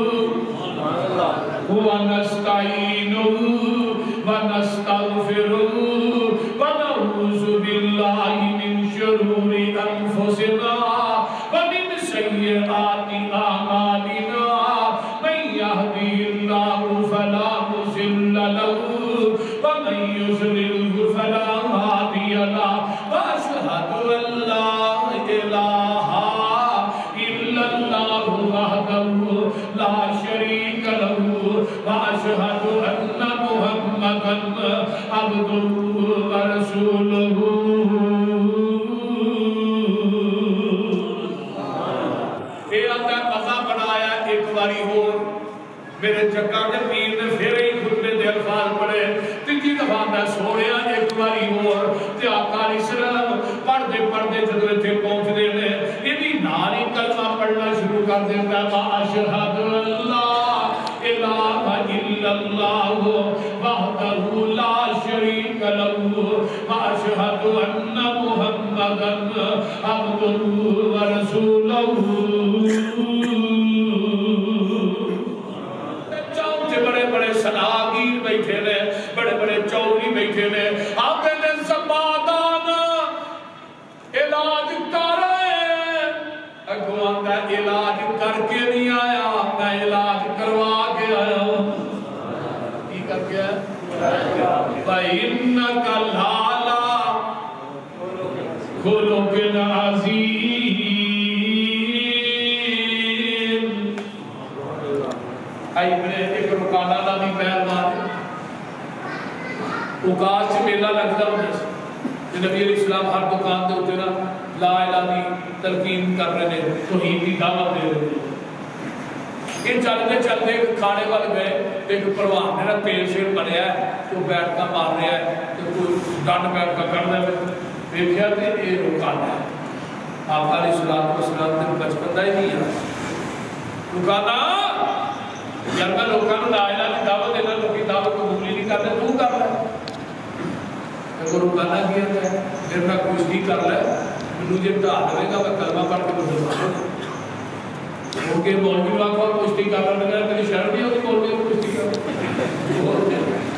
ونستعینہ ونستغفرہ ونعوذ باللہ من شرور انفسنا ومن سیئات اعمالنا من یہدی اللہ فلا مضل له ومن یضلل فلا هادی له واشهد ان لا الہ الا اللہ وحدہ لا شریک له واشهد ان محمدا عبدہ ورسولہ میرے جگہ کے پیر نے پھر ہی خطبے دے الفاظ پڑھے تیجی دفعہ میں سوڑیا ایک باری اور تے آقا علیہ السلام پڑھتے پڑھتے جدو تھے پہنچ دے میں یہ ناری کلمہ پڑھنا شروع کر دیتا ہے اشہد اللہ الہ الا اللہ وحدہ لا شریک لہ واشہد ان محمدا عبدہ ورسولہ بڑے بڑے صلاحگیر بیٹھے نے بڑے بڑے چودھری بیٹھے نے آتے نے زبادان علاج کر اگو آتا علاج کر کے نہیں آیا میں علاج کروا کے آیا ہوں کی کر کے آیا فَإِنَّكَ لَعَلَىٰ خُلُقٍ عَظِيمٍ آئی میں ایک رکانہ دا بھی پہلوان اکاس سے میلہ لگتا ہوں جس نبی علیہ السلام ہر دکان دے ہوتے نا لا الہ دی تلقین کر رہے ہیں توحید کی دعوت دے رہے ہیں ان چلتے چلتے کھانے والے گئے ایک پروان میرا تیل شیر بنیا ہے تو بیٹھ کا مار رہا ہے تو کوئی ڈانڈ بیٹھ کا کر رہا ہے دیکھیا تھے یہ رکانہ ہے آپ علیہ السلام نے بچپن دا ہی نہیں ہے رکانہ یار میں لوگوں نے لا الہ کی دعوت دینا لوگی دعوت کو قبول نہیں کرتے تو کر رہا ہے تو رکانا کیا ہے پھر میں کشتی کر رہا ہے مجھے ڈھا دے گا میں کلمہ پڑھ کے بدل کیونکہ مولوی لوگ کو کشتی کر رہا ہے تیری شرم نہیں ہوتی مولوی کو کشتی کر رہا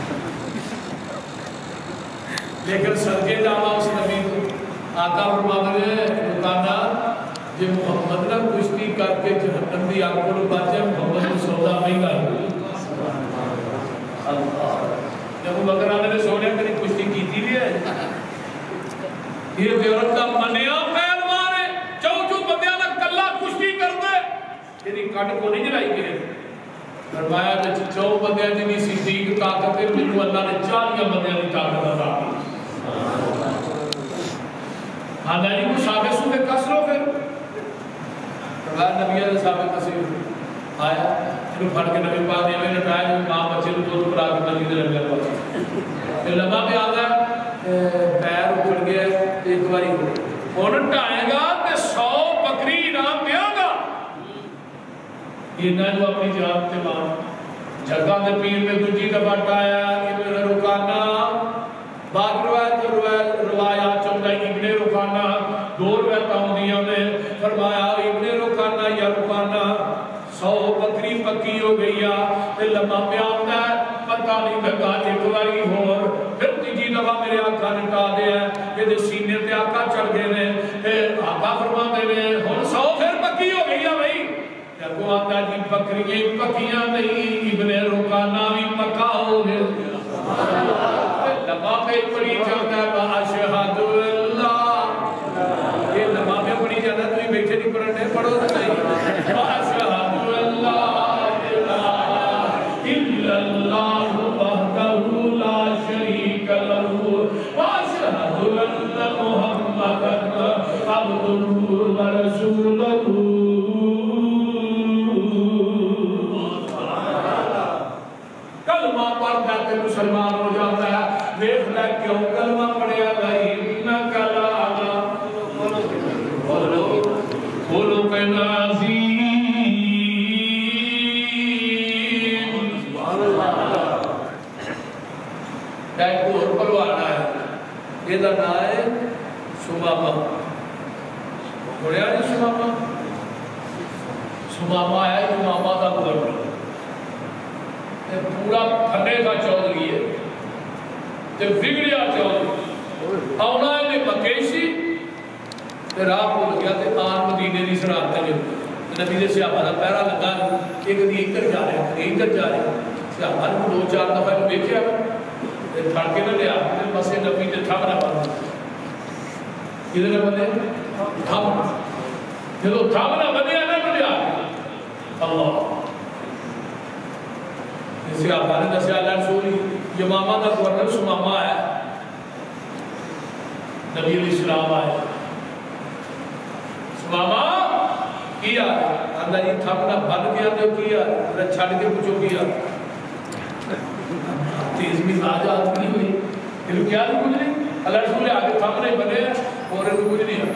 لیکن صدقے جاما اس نبی کو آقا فرماتے ہیں رکانا جب محمد نے کشتی کر کے جہنم دی آگ کو بچے محمد کو سودا نہیں کر جب بکر آنے نے سونے کری کشتی کی تھی بھی ہے یہ بیورت کا منیا پہلوان ہے چو چو بندیاں نے کلا کشتی کر دے تیری کٹ کو نہیں جلائی گئے فرمایا کہ چو بندیاں جنی صدیق طاقت ہے مجھو اللہ نے چالیاں بندیاں دی طاقت عطا کی آدھائی کو صحابہ سوکے کس لو پھر فرمایا نبی علیہ صحابہ کسی آیا انہوں پھڑ کے نبی پاک نے میں لٹایا جو ماں بچے تو دو پر آگے مسجد نبی اللہ پھر لمحہ بھی آتا ہے پیر اکھڑ گیا ایک باری انہوں ٹائے گا کہ سو بکری نام دیا گا یہ نہ جو اپنی جان تے ماں جگہ دے پیر میں دوجی دفعہ ٹایا ابن رکانہ بعد روایت روایات چاہتا ہے ابن رکانہ دو روایت آؤں نے فرمایا ابن رکانہ یا رکانہ سو بکری پکی ہو گئی ہے لمحہ پہ آتا ہے پتہ نہیں لگا ایک باری اور پھر تیجی دفعہ میرے آقا نے کہا دیا ہے کہ سینے تے آقا چڑھ گئے نے آقا فرما دے رہے اور سو پھر پکی ہو گئی ہے بھائی جب آتا ہے جی بکریاں پکیاں نہیں ابن رکانہ بھی پکا ہو گئے لمحہ پہ پڑی چاہتا ہے اشہد اللہ یہ لمحہ پہ پڑی جاتا ہے تو ہی بیٹھے نہیں پڑھنے پڑھو تو نہیں اشہد کلمہ پڑھتا ہے مسلمان ہو جاتا ہے دیکھ لے کیوں کلمہ پڑھیا بھائی انک لعلی خلق عظیم اور پلوان آیا یہ دا نام ہے سمامہ بڑھیا نہیں سمامہ سمامہ ہے امامہ دا گورنر پورا پھنے کا چودھری ہے تے بگڑیا چودھری آنا ہے مکیشی تے راہ پول گیا تے آن مدینے دی سرحد تے نبی دے صحابہ دا پیرا لگا ایک دی ادھر جا رہے ہیں ادھر جا رہے ہیں صحابہ نے دو چار دفعہ نو دیکھیا تے پھڑ کے نہ لیا تے بس نبی تے تھم نہ بن کدھر نہ بنے تھم جدو تھم نہ بنے نہ لیا اللہ صحابہ نے دسیا اللہ رسول یمامہ دا گورنر سمامہ ہے نبی علیہ السلام آئے سمامہ کیا اندھا جی تھپنا بن گیا تو کیا اندھا چھڑ کے پوچھو کیا تیز مزاج آدمی ہوئی پھر کیا نہیں کچھ نہیں اللہ رسول آگے تھپنے بنے اور ان کچھ نہیں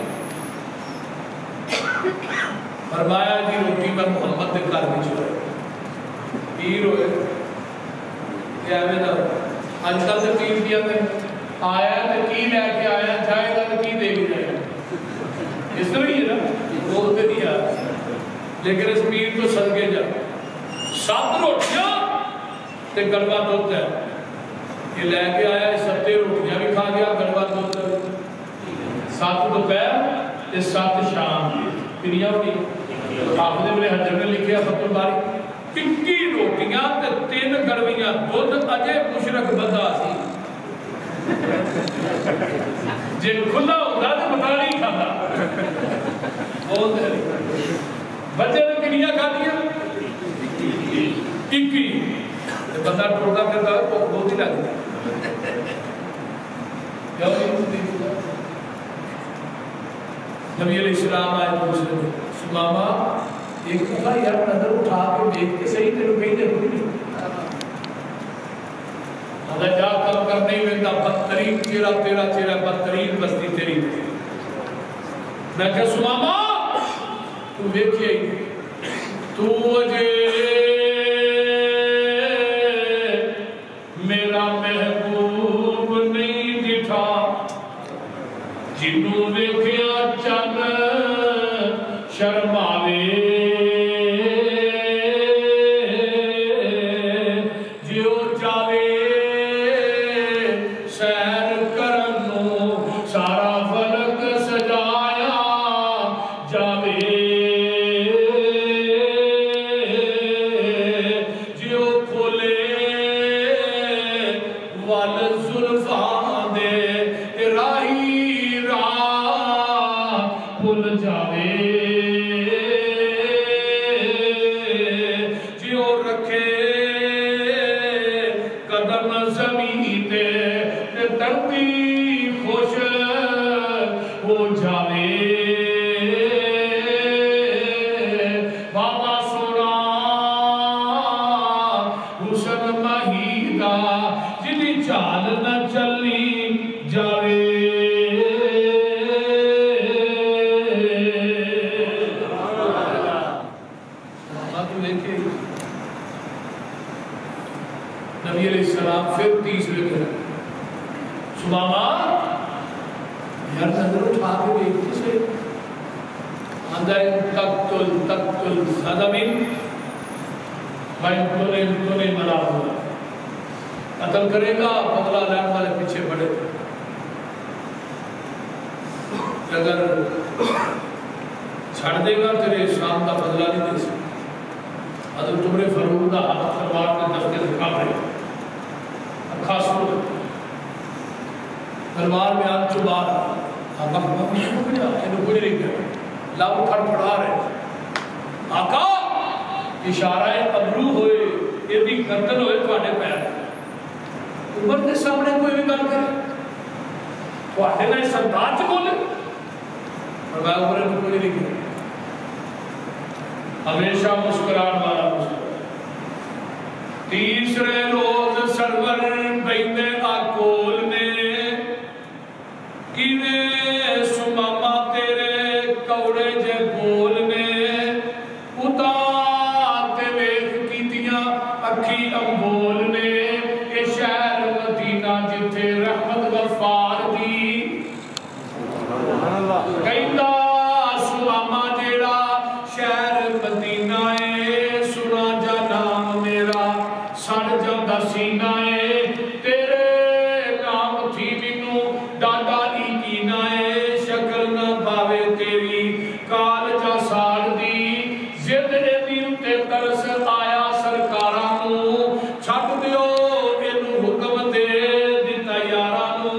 فرمایا جی روٹی میں محمد دے کار میں چھوڑے پیر ہوئے کیا میں نا آج کل سے پیر کیا میں آیا تو کی لے کے آیا جائے گا تو کی دے گی جائے اس طرح ہی ہے نا بولتے نہیں آیا لیکن اس پیر تو صدقے جا سات روٹیاں تے گلوا دودھ ہے یہ لے کے آیا ستے روٹیاں بھی کھا گیا گلوا دودھ ہے سات دوپہر تے سات شام پھریا ہوئی حافظ ابن حجر نے لکھیا فتح الباری اکی روٹیاں تے تین گلویاں دودھ اجے مشرک بندہ سی جن کھلا ہوتا تو بتا نہیں کھاتا بہت ہے بچے نے کنیا کھا دیا اکی بندہ ٹوٹا کرتا ہے تو بہت ہی لگتا نبی علیہ السلام آئے دوسرے میں سمامہ ایک دفعہ یار نظر اٹھا کے دیکھ کے صحیح تیرے کہیں دے کوئی نہیں اللہ جا کم کرنے میں دا بدترین چیرہ تیرا چیرہ بدترین بستی تیری میں کہا سمامہ تو دیکھئے تو اجے میرا محبوب نہیں دٹھا جنوں دیکھیا چن شرماوے جیو جاوے سیر کرنو سارا فلک سجایا جاوے جیو کھولے وال زلفاں دے راہی راہ بھول جاوے جیو رکھے قدم زمین تے دردی خوش ہو جاوے بابا سونا حسن مہیدہ جنی چال نہ چلی جاوے نبی علیہ السلام پھر تیسرے گھر سمامہ یار نظر اٹھا کے دیکھتے سے اندھائی تقتل تقتل صدمین بھائی تونے تونے ملا ہوا قتل کرے گا بدلہ لین والے پیچھے بڑھے اگر چھڑ دے گا تیرے شام کا بدلہ نہیں دے سکتا حضرت عمر فاروق دا ہاتھ تلوار کے دفتے دکھا پڑے خاص ہو تلوار میں آن چبا رہا آقا فرمایا کچھ گیا انہوں کچھ نہیں گیا لاؤ کھڑ پڑا رہے آقا اشارہ ابرو ہوئے یہ بھی گردن ہوئے تو آنے پیر عمر کے سامنے کوئی بھی گل کرے تو آنے میں سردار سے بولے فرمایا عمر نے کوئی نہیں گیا ہمیشہ مسکران والا مسکران تیسرے روز سرور بیتے آکول میں کیوے سمامہ تیرے کوڑے جے بول میں اتاتے ویخ کیتیاں اکھی امبول میں اے شہر مدینہ جتے रहमत गफार दी कहंदा सुलामा जेड़ा शहर मदीना है सुना जा नाम मेरा सड़ जांदा सीना है तेरे नाम थी मैनू डाडा दी कीना है शक्ल ना पावे तेरी काल जा साड़ दी जिद एदी उत्ते तरस आया सरकारां नू छड्ड दिओ इनू हुक्म दे दिता यारां नू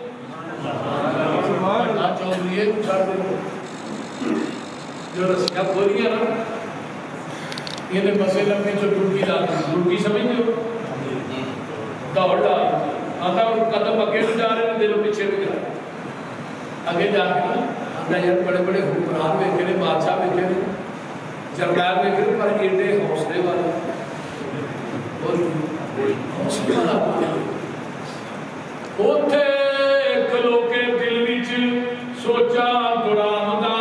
ना चौधरी छड्ड दिओ जो रस्सियां खोलियां ना ये बसे लम्बे जो डुबकी डाल डुबकी समझ लो दौड़ डाल आता कदम अगे भी जा रहे हैं दिल पीछे भी जा रहे आगे जाके ना आता यार बड़े बड़े हुक्मरान वेखे ने बादशाह वेखे ने जरनैल वेखे ने पर एडे हौसले वाले और हौसले वाला उत्थे खलो के दिल विच सोचा गुलाम दा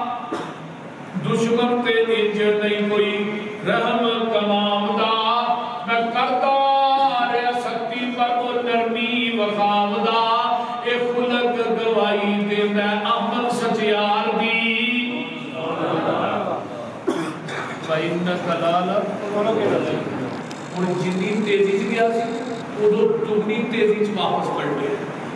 दुश्मन ते इंज नहीं कोई रहम कमाम दा मैं करता रहा शक्ति पर वो नरमी वफाम दा ए खुलक गवाही देंदा अमल सचियार दी भाई न कलाल हुण जिन्नी तेजी च गया सी उदों दुगनी तेजी च वापस पड़ गया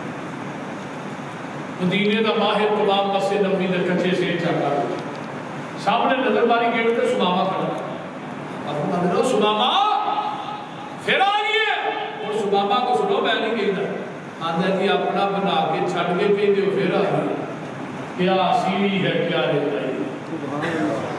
मदीने दा माहिर तमाम मस्जिद नबी दे कच्चे से चका सामने नजर मारी गेट पे सुमामा खड़ा अब अंदर सुमामा फिर आ गई है और सुमामा को सुनो मैं नहीं कहता आंदा जी अपना बना के छड़ के कहते हो फिर आ गई क्या सीढ़ी है क्या रहता है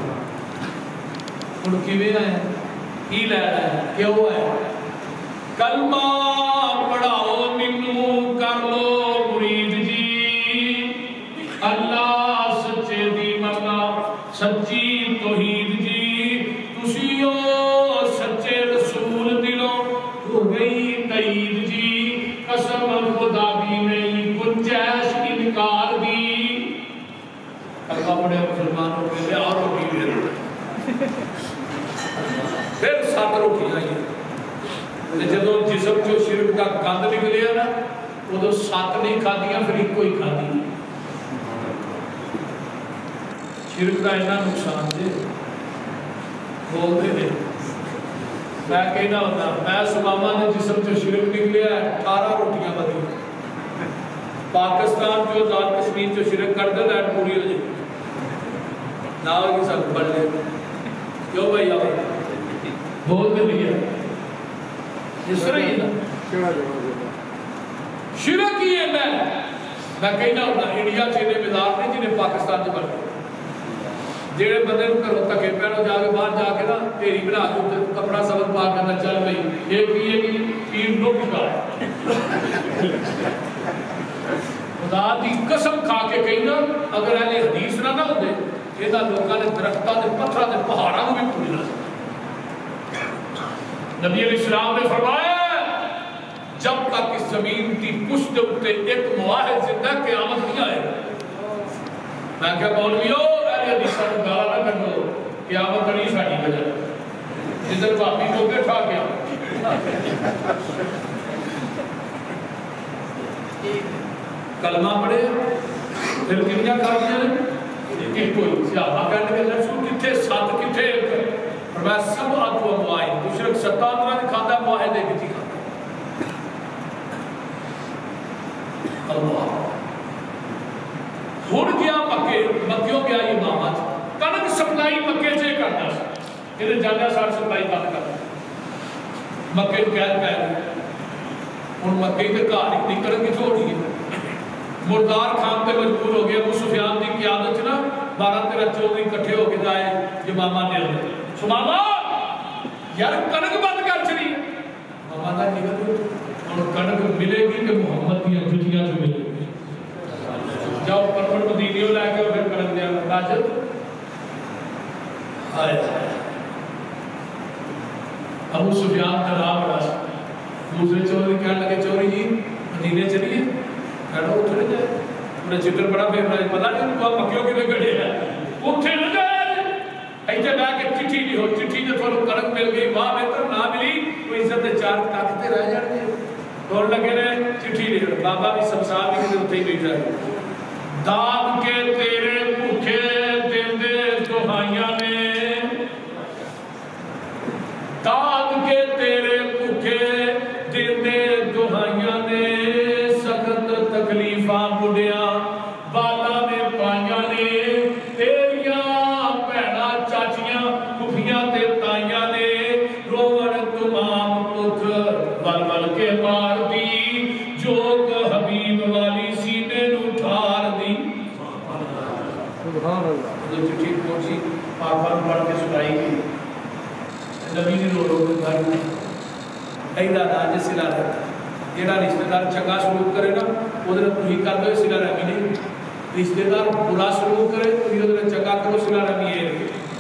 हुण किवें है की लैना है क्यों है कलमा पढ़ाओ मैनू कर लो मुरीद जी अल्लाह सच्चे दी मन्ना सच्ची तौहीद जी तुसी ओ सच्चे रसूल दिलों हो गई तईद जी कसम खुदा दी नहीं गुंजाइश इनकार दी अल्लाह बड़े मुसलमानों के लिए और रोटी दे फिर सात रोटी आई जदों जिस्म चो शिरक का गंद निकलिया ना उदों सात नहीं खादियां फिर एक ही खादी शिरक का इन्ना नुकसान दे बोलते ने मैं कहना होता मैं सुमामा ने जिस्म चो शिरक निकलिया अठारह रोटियां बदी पाकिस्तान जो आजाद कश्मीर चो शिरक कर दे लैट पूरी हो जाए ना होगी सब बढ़ ले क्यों भाई आओ बोलते नहीं है इस तरह ही ना शिरक ही है मैं मैं कहना होता इंडिया च इन्ने मिजाज ने जिन्हें पाकिस्तान च बन जेड़े बंदे घरों धक्के पैणों जाके बाहर जाके ना ढेरी बना के कपड़ा सबक पा के चल पई ये पिएगी पीर रोटी का खुदा दी कसम खा के कहना अगर ऐसे हदीस ना ना होंदे इहदा लोकां ने दरख्तां दे पत्थरां दे पहाड़ां नूं भी पूजना नबी अलैहिस्सलाम ने फरमाया जब तक इस जमीन की पुश्त उत्ते एक मुआहिद जिंदा क़यामत नहीं आएगा मैं क्या मौलवियों हदीसां नूं गालां ना कढो क़यामत नहीं साडी वजह जिधर भाभी को के ठा गया कलमा पढ़े फिर कितनियां खादियां ने कि कोई सहाबा कहने लगे रसूल किथे सत किथे पर मैं सब आतो मुआहिद मुशरिक सत्तावन ने खाता मुआहिद एक ही खाता अल्लाह हुण गया मक्के मक्कियों गया इमामा कनक सप्लाई मक्के से करता इधर जाना सार सप्लाई बंद कर मक्के कैद पै गई हुण मक्के के घर निकल किथों होनी है मुर्दार खान पे मजबूर हो गया अबू सुफियान की क़यादत ना बारह तेरह चौधरी इकट्ठे होके जाए ये मामा ने सुमामा यार कनक बंद कर चली मामा ना निकल और कनक मिलेगी कि मोहम्मद की जुतियां जो मिलेगी जाओ परमट मदीनियों लाके फिर कनक दिया राजद हाय अबू सुफियान का राह बड़ा दूसरे चौधरी कहने लगे चौधरी जी मदीने चलिए कहना उठे जाए उन्हें चित्र बड़ा फेर रहा है पता नहीं उनको मक्कियों के लिए गड़े हैं उठे न जाए ऐसे बैठ के चिट्ठी लिखो चिट्ठी जो थोड़ा कनक मिल गई वहां में तो ना मिली कोई इज्जत चार ताकते रह जाते दौड़ लगे रहे चिट्ठी लिख بابا بھی سمسار بھی کسی اتنے ہی بیٹھا ہے داد کے تیرے بھوکے دیندے دہائیاں نے داد کے تیرے بھوکے دیندے دہائیاں نے سخت تکلیفاں بڑھیاں بالا نے پائیاں نے تیریاں بہنا چاچیاں کفیاں تے تائیاں نے روڑ تمام پک ول ول کے مار دی جوگ حبیب والی سینے نو ٹھار دی سبحان اللہ جو چٹھی پہنچی پاپا پڑھ کے سنائی گئی نبی نے رو رو کے گھر ایدہ راج سلا رہتا جیڑا رشتہ دار چنگا سلوک کرے نا ادھر تھی کر دو سلا رہی نہیں رشتہ دار برا سلوک کرے تو یہ ادھر چنگا کرو سلا رہی ہے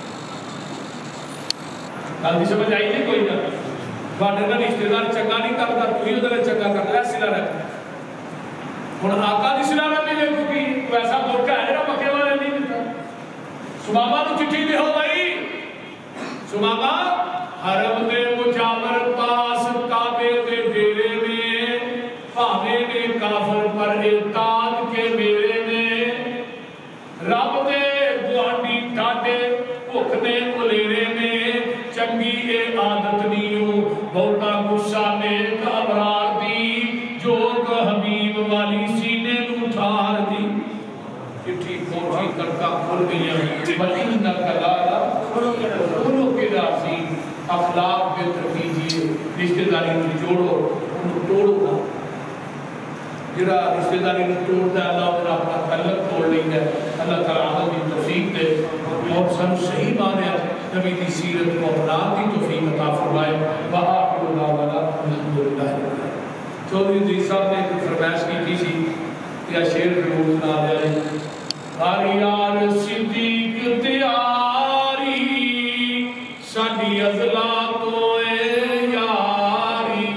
گل دی سمجھ آئی نہیں کوئی نہ بڑے نا رشتہ دار چنگا نہیں کرتا تو یہ ادھر چنگا کرتا ہے سلا رہی ہن آقا دی سلا رہی ہے کیونکہ ویسا دھوکا ہے نا مکے والے نہیں دیتا سماما تو چٹھی دے ہو گئی سماما حرم دے مجاور پاس کعبے دے ڈیرے میں پاوے نے کافر پر اعتاد کے میرے نے رب دے گوانڈی ٹاٹے بھکنے ملیرے میں چنگی اے عادت نیوں بہتا غصہ نیک ابرار دی جوگ حبیب والی سینے نو ٹھار دی چٹھی پہنچی کرکا کھل گئی مدینہ کلالا انہوں کے راضی اخلاق بہتر کیجئے رشتہ داری میں جوڑو انہوں توڑو نا جڑا رشتہ داری میں توڑتا ہے اللہ اور اپنا تعلق توڑ لیں گے اللہ تعالیٰ ہمیں توفیق دے اور سن صحیح مانے نبی دی سیرت کو اپنا دی توفیق عطا فرمائے وآخر دعوانا الحمدللہ چودھری ادریس صاحب نے ایک فرمائش کی کی سی یا شعر ضرور سنا دیا ہے ہر یار صدیق تیاری ساڈی ازلا تو اے یاری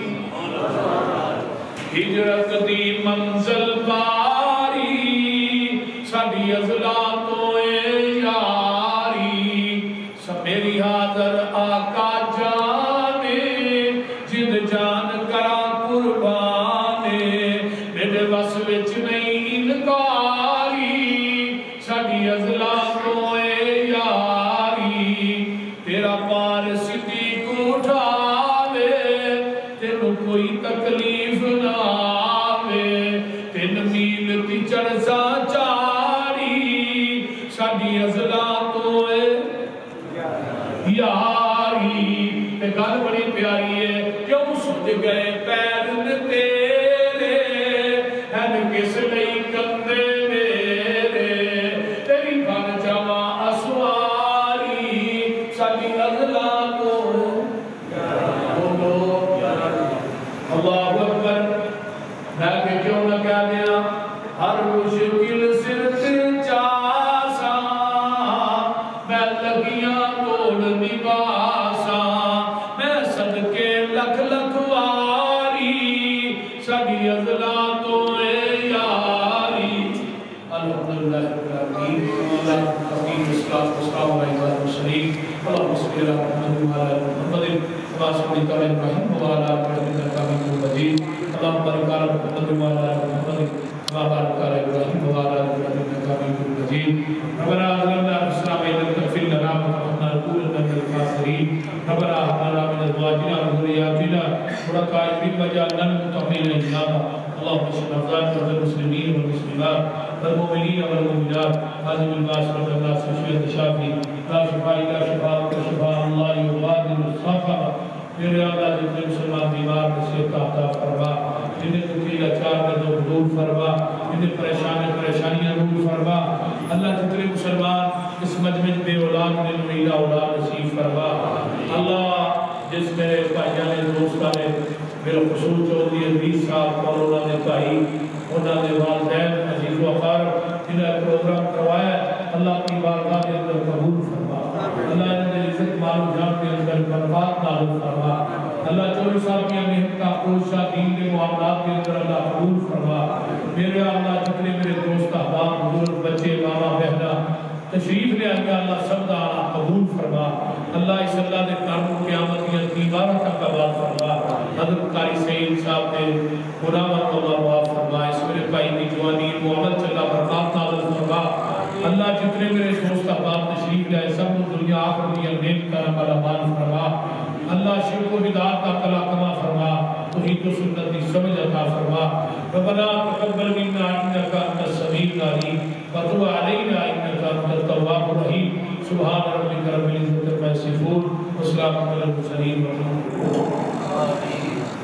ہجرت دی منزل باری ساڈی ازلا تو اے یاری سب میری حاضر آقا جانے جد جان کرا قربانے میرے بس وچ نہیں انکاری ساڈی ازلا تو اے یاری تیرا پار صدیق اٹھاوے تینوں کوئی تکلیف نہ آوے تین میل تی چڑھسا چاری ساڈی ازلا تو اے یاری تے گل بڑی پیاری ہے کیوں سج گئے پیر تیرے ہن کس لئی کندے میرے تیری بن جاواں اسواری ساڈی ازلا تو بولو اللہ اکبر میں کہ کیوں نہ کہہ دیا ہر مشکل صرف چاسا میں لگیاں توڑ نباسا میں صدقے لکھ لکھ واری ساڈی ازلا تو اے یاری الحمدللہ اللہ حقیم اسلام اسلام علیہ وسلم اللہم صلی اللہ علیہ محمد واسم تعالی ابراہیم وعلا محمد حمید مجید اللہم بارک علی محمد وعلا محمد وبارک علی ابراہیم وعلا محمد حمید مجید ربنا ظلمنا انفسنا وان لم تغفر لنا وترحمنا لنكونن من الخاسرین ربنا هب لنا من ازواجنا وذرياتنا قرة اعین واجعلنا للمتقین اماما اللهم اشف مرضانا والمسلمين والمسلمات والمؤمنين والمؤمنات هذه الباس رب الناس وشفيع الشافي لا شفاء الا شفاءك شفاء الله يغادر السقم میرے اللہ جتنے مسلمان بیمار نصیحت عطا فرما جنہیں دکھی لاچار میں دور فرما جنہیں پریشان پریشانیاں دور فرما اللہ جتنے مسلمان اس مجمع بے اولاد میں میرا اولاد نصیب فرما اللہ جس میرے بھائیاں نے دوستاں نے بالخصوص چودھری ادریس صاحب اور انہوں نے بھائی انہوں نے والدین عزیز و اقارب جنہیں پروگرام کروایا اللہ کی بارگاہ کے اندر قبول فرما اللہ نے عزت مال و جان کے اندر برکات نازل فرما اللہ چودھری صاحب کی محنت کا کوشش دین کے معاملات کے اندر اللہ قبول فرما میرے اللہ جتنے میرے دوست احباب بزرگ بچے ماما بہنا تشریف لے آئے اللہ سب دا قبول فرما اللہ اس اللہ دے کاروں قیامت یا دیوارہ تک آباد فرما حضرت قاری سعید صاحب نے گناہوں کو اللہ معاف فرمائے وہ عمل چلا برکات نازل فرما اللہ جتنے میرے دوست احباب تشریف لائے سب کو دنیا آخرت کی نیک کا نمال امان فرما اللہ شرک و بدعات کا کلا کما فرما توحید و سنت کی سمجھ عطا فرما ربنا تقبل منا انک انت السمیع العلیم وتب علینا انک انت التواب الرحیم سبحان ربک رب العزت عما یصفون وسلام علی المرسلین والحمد للہ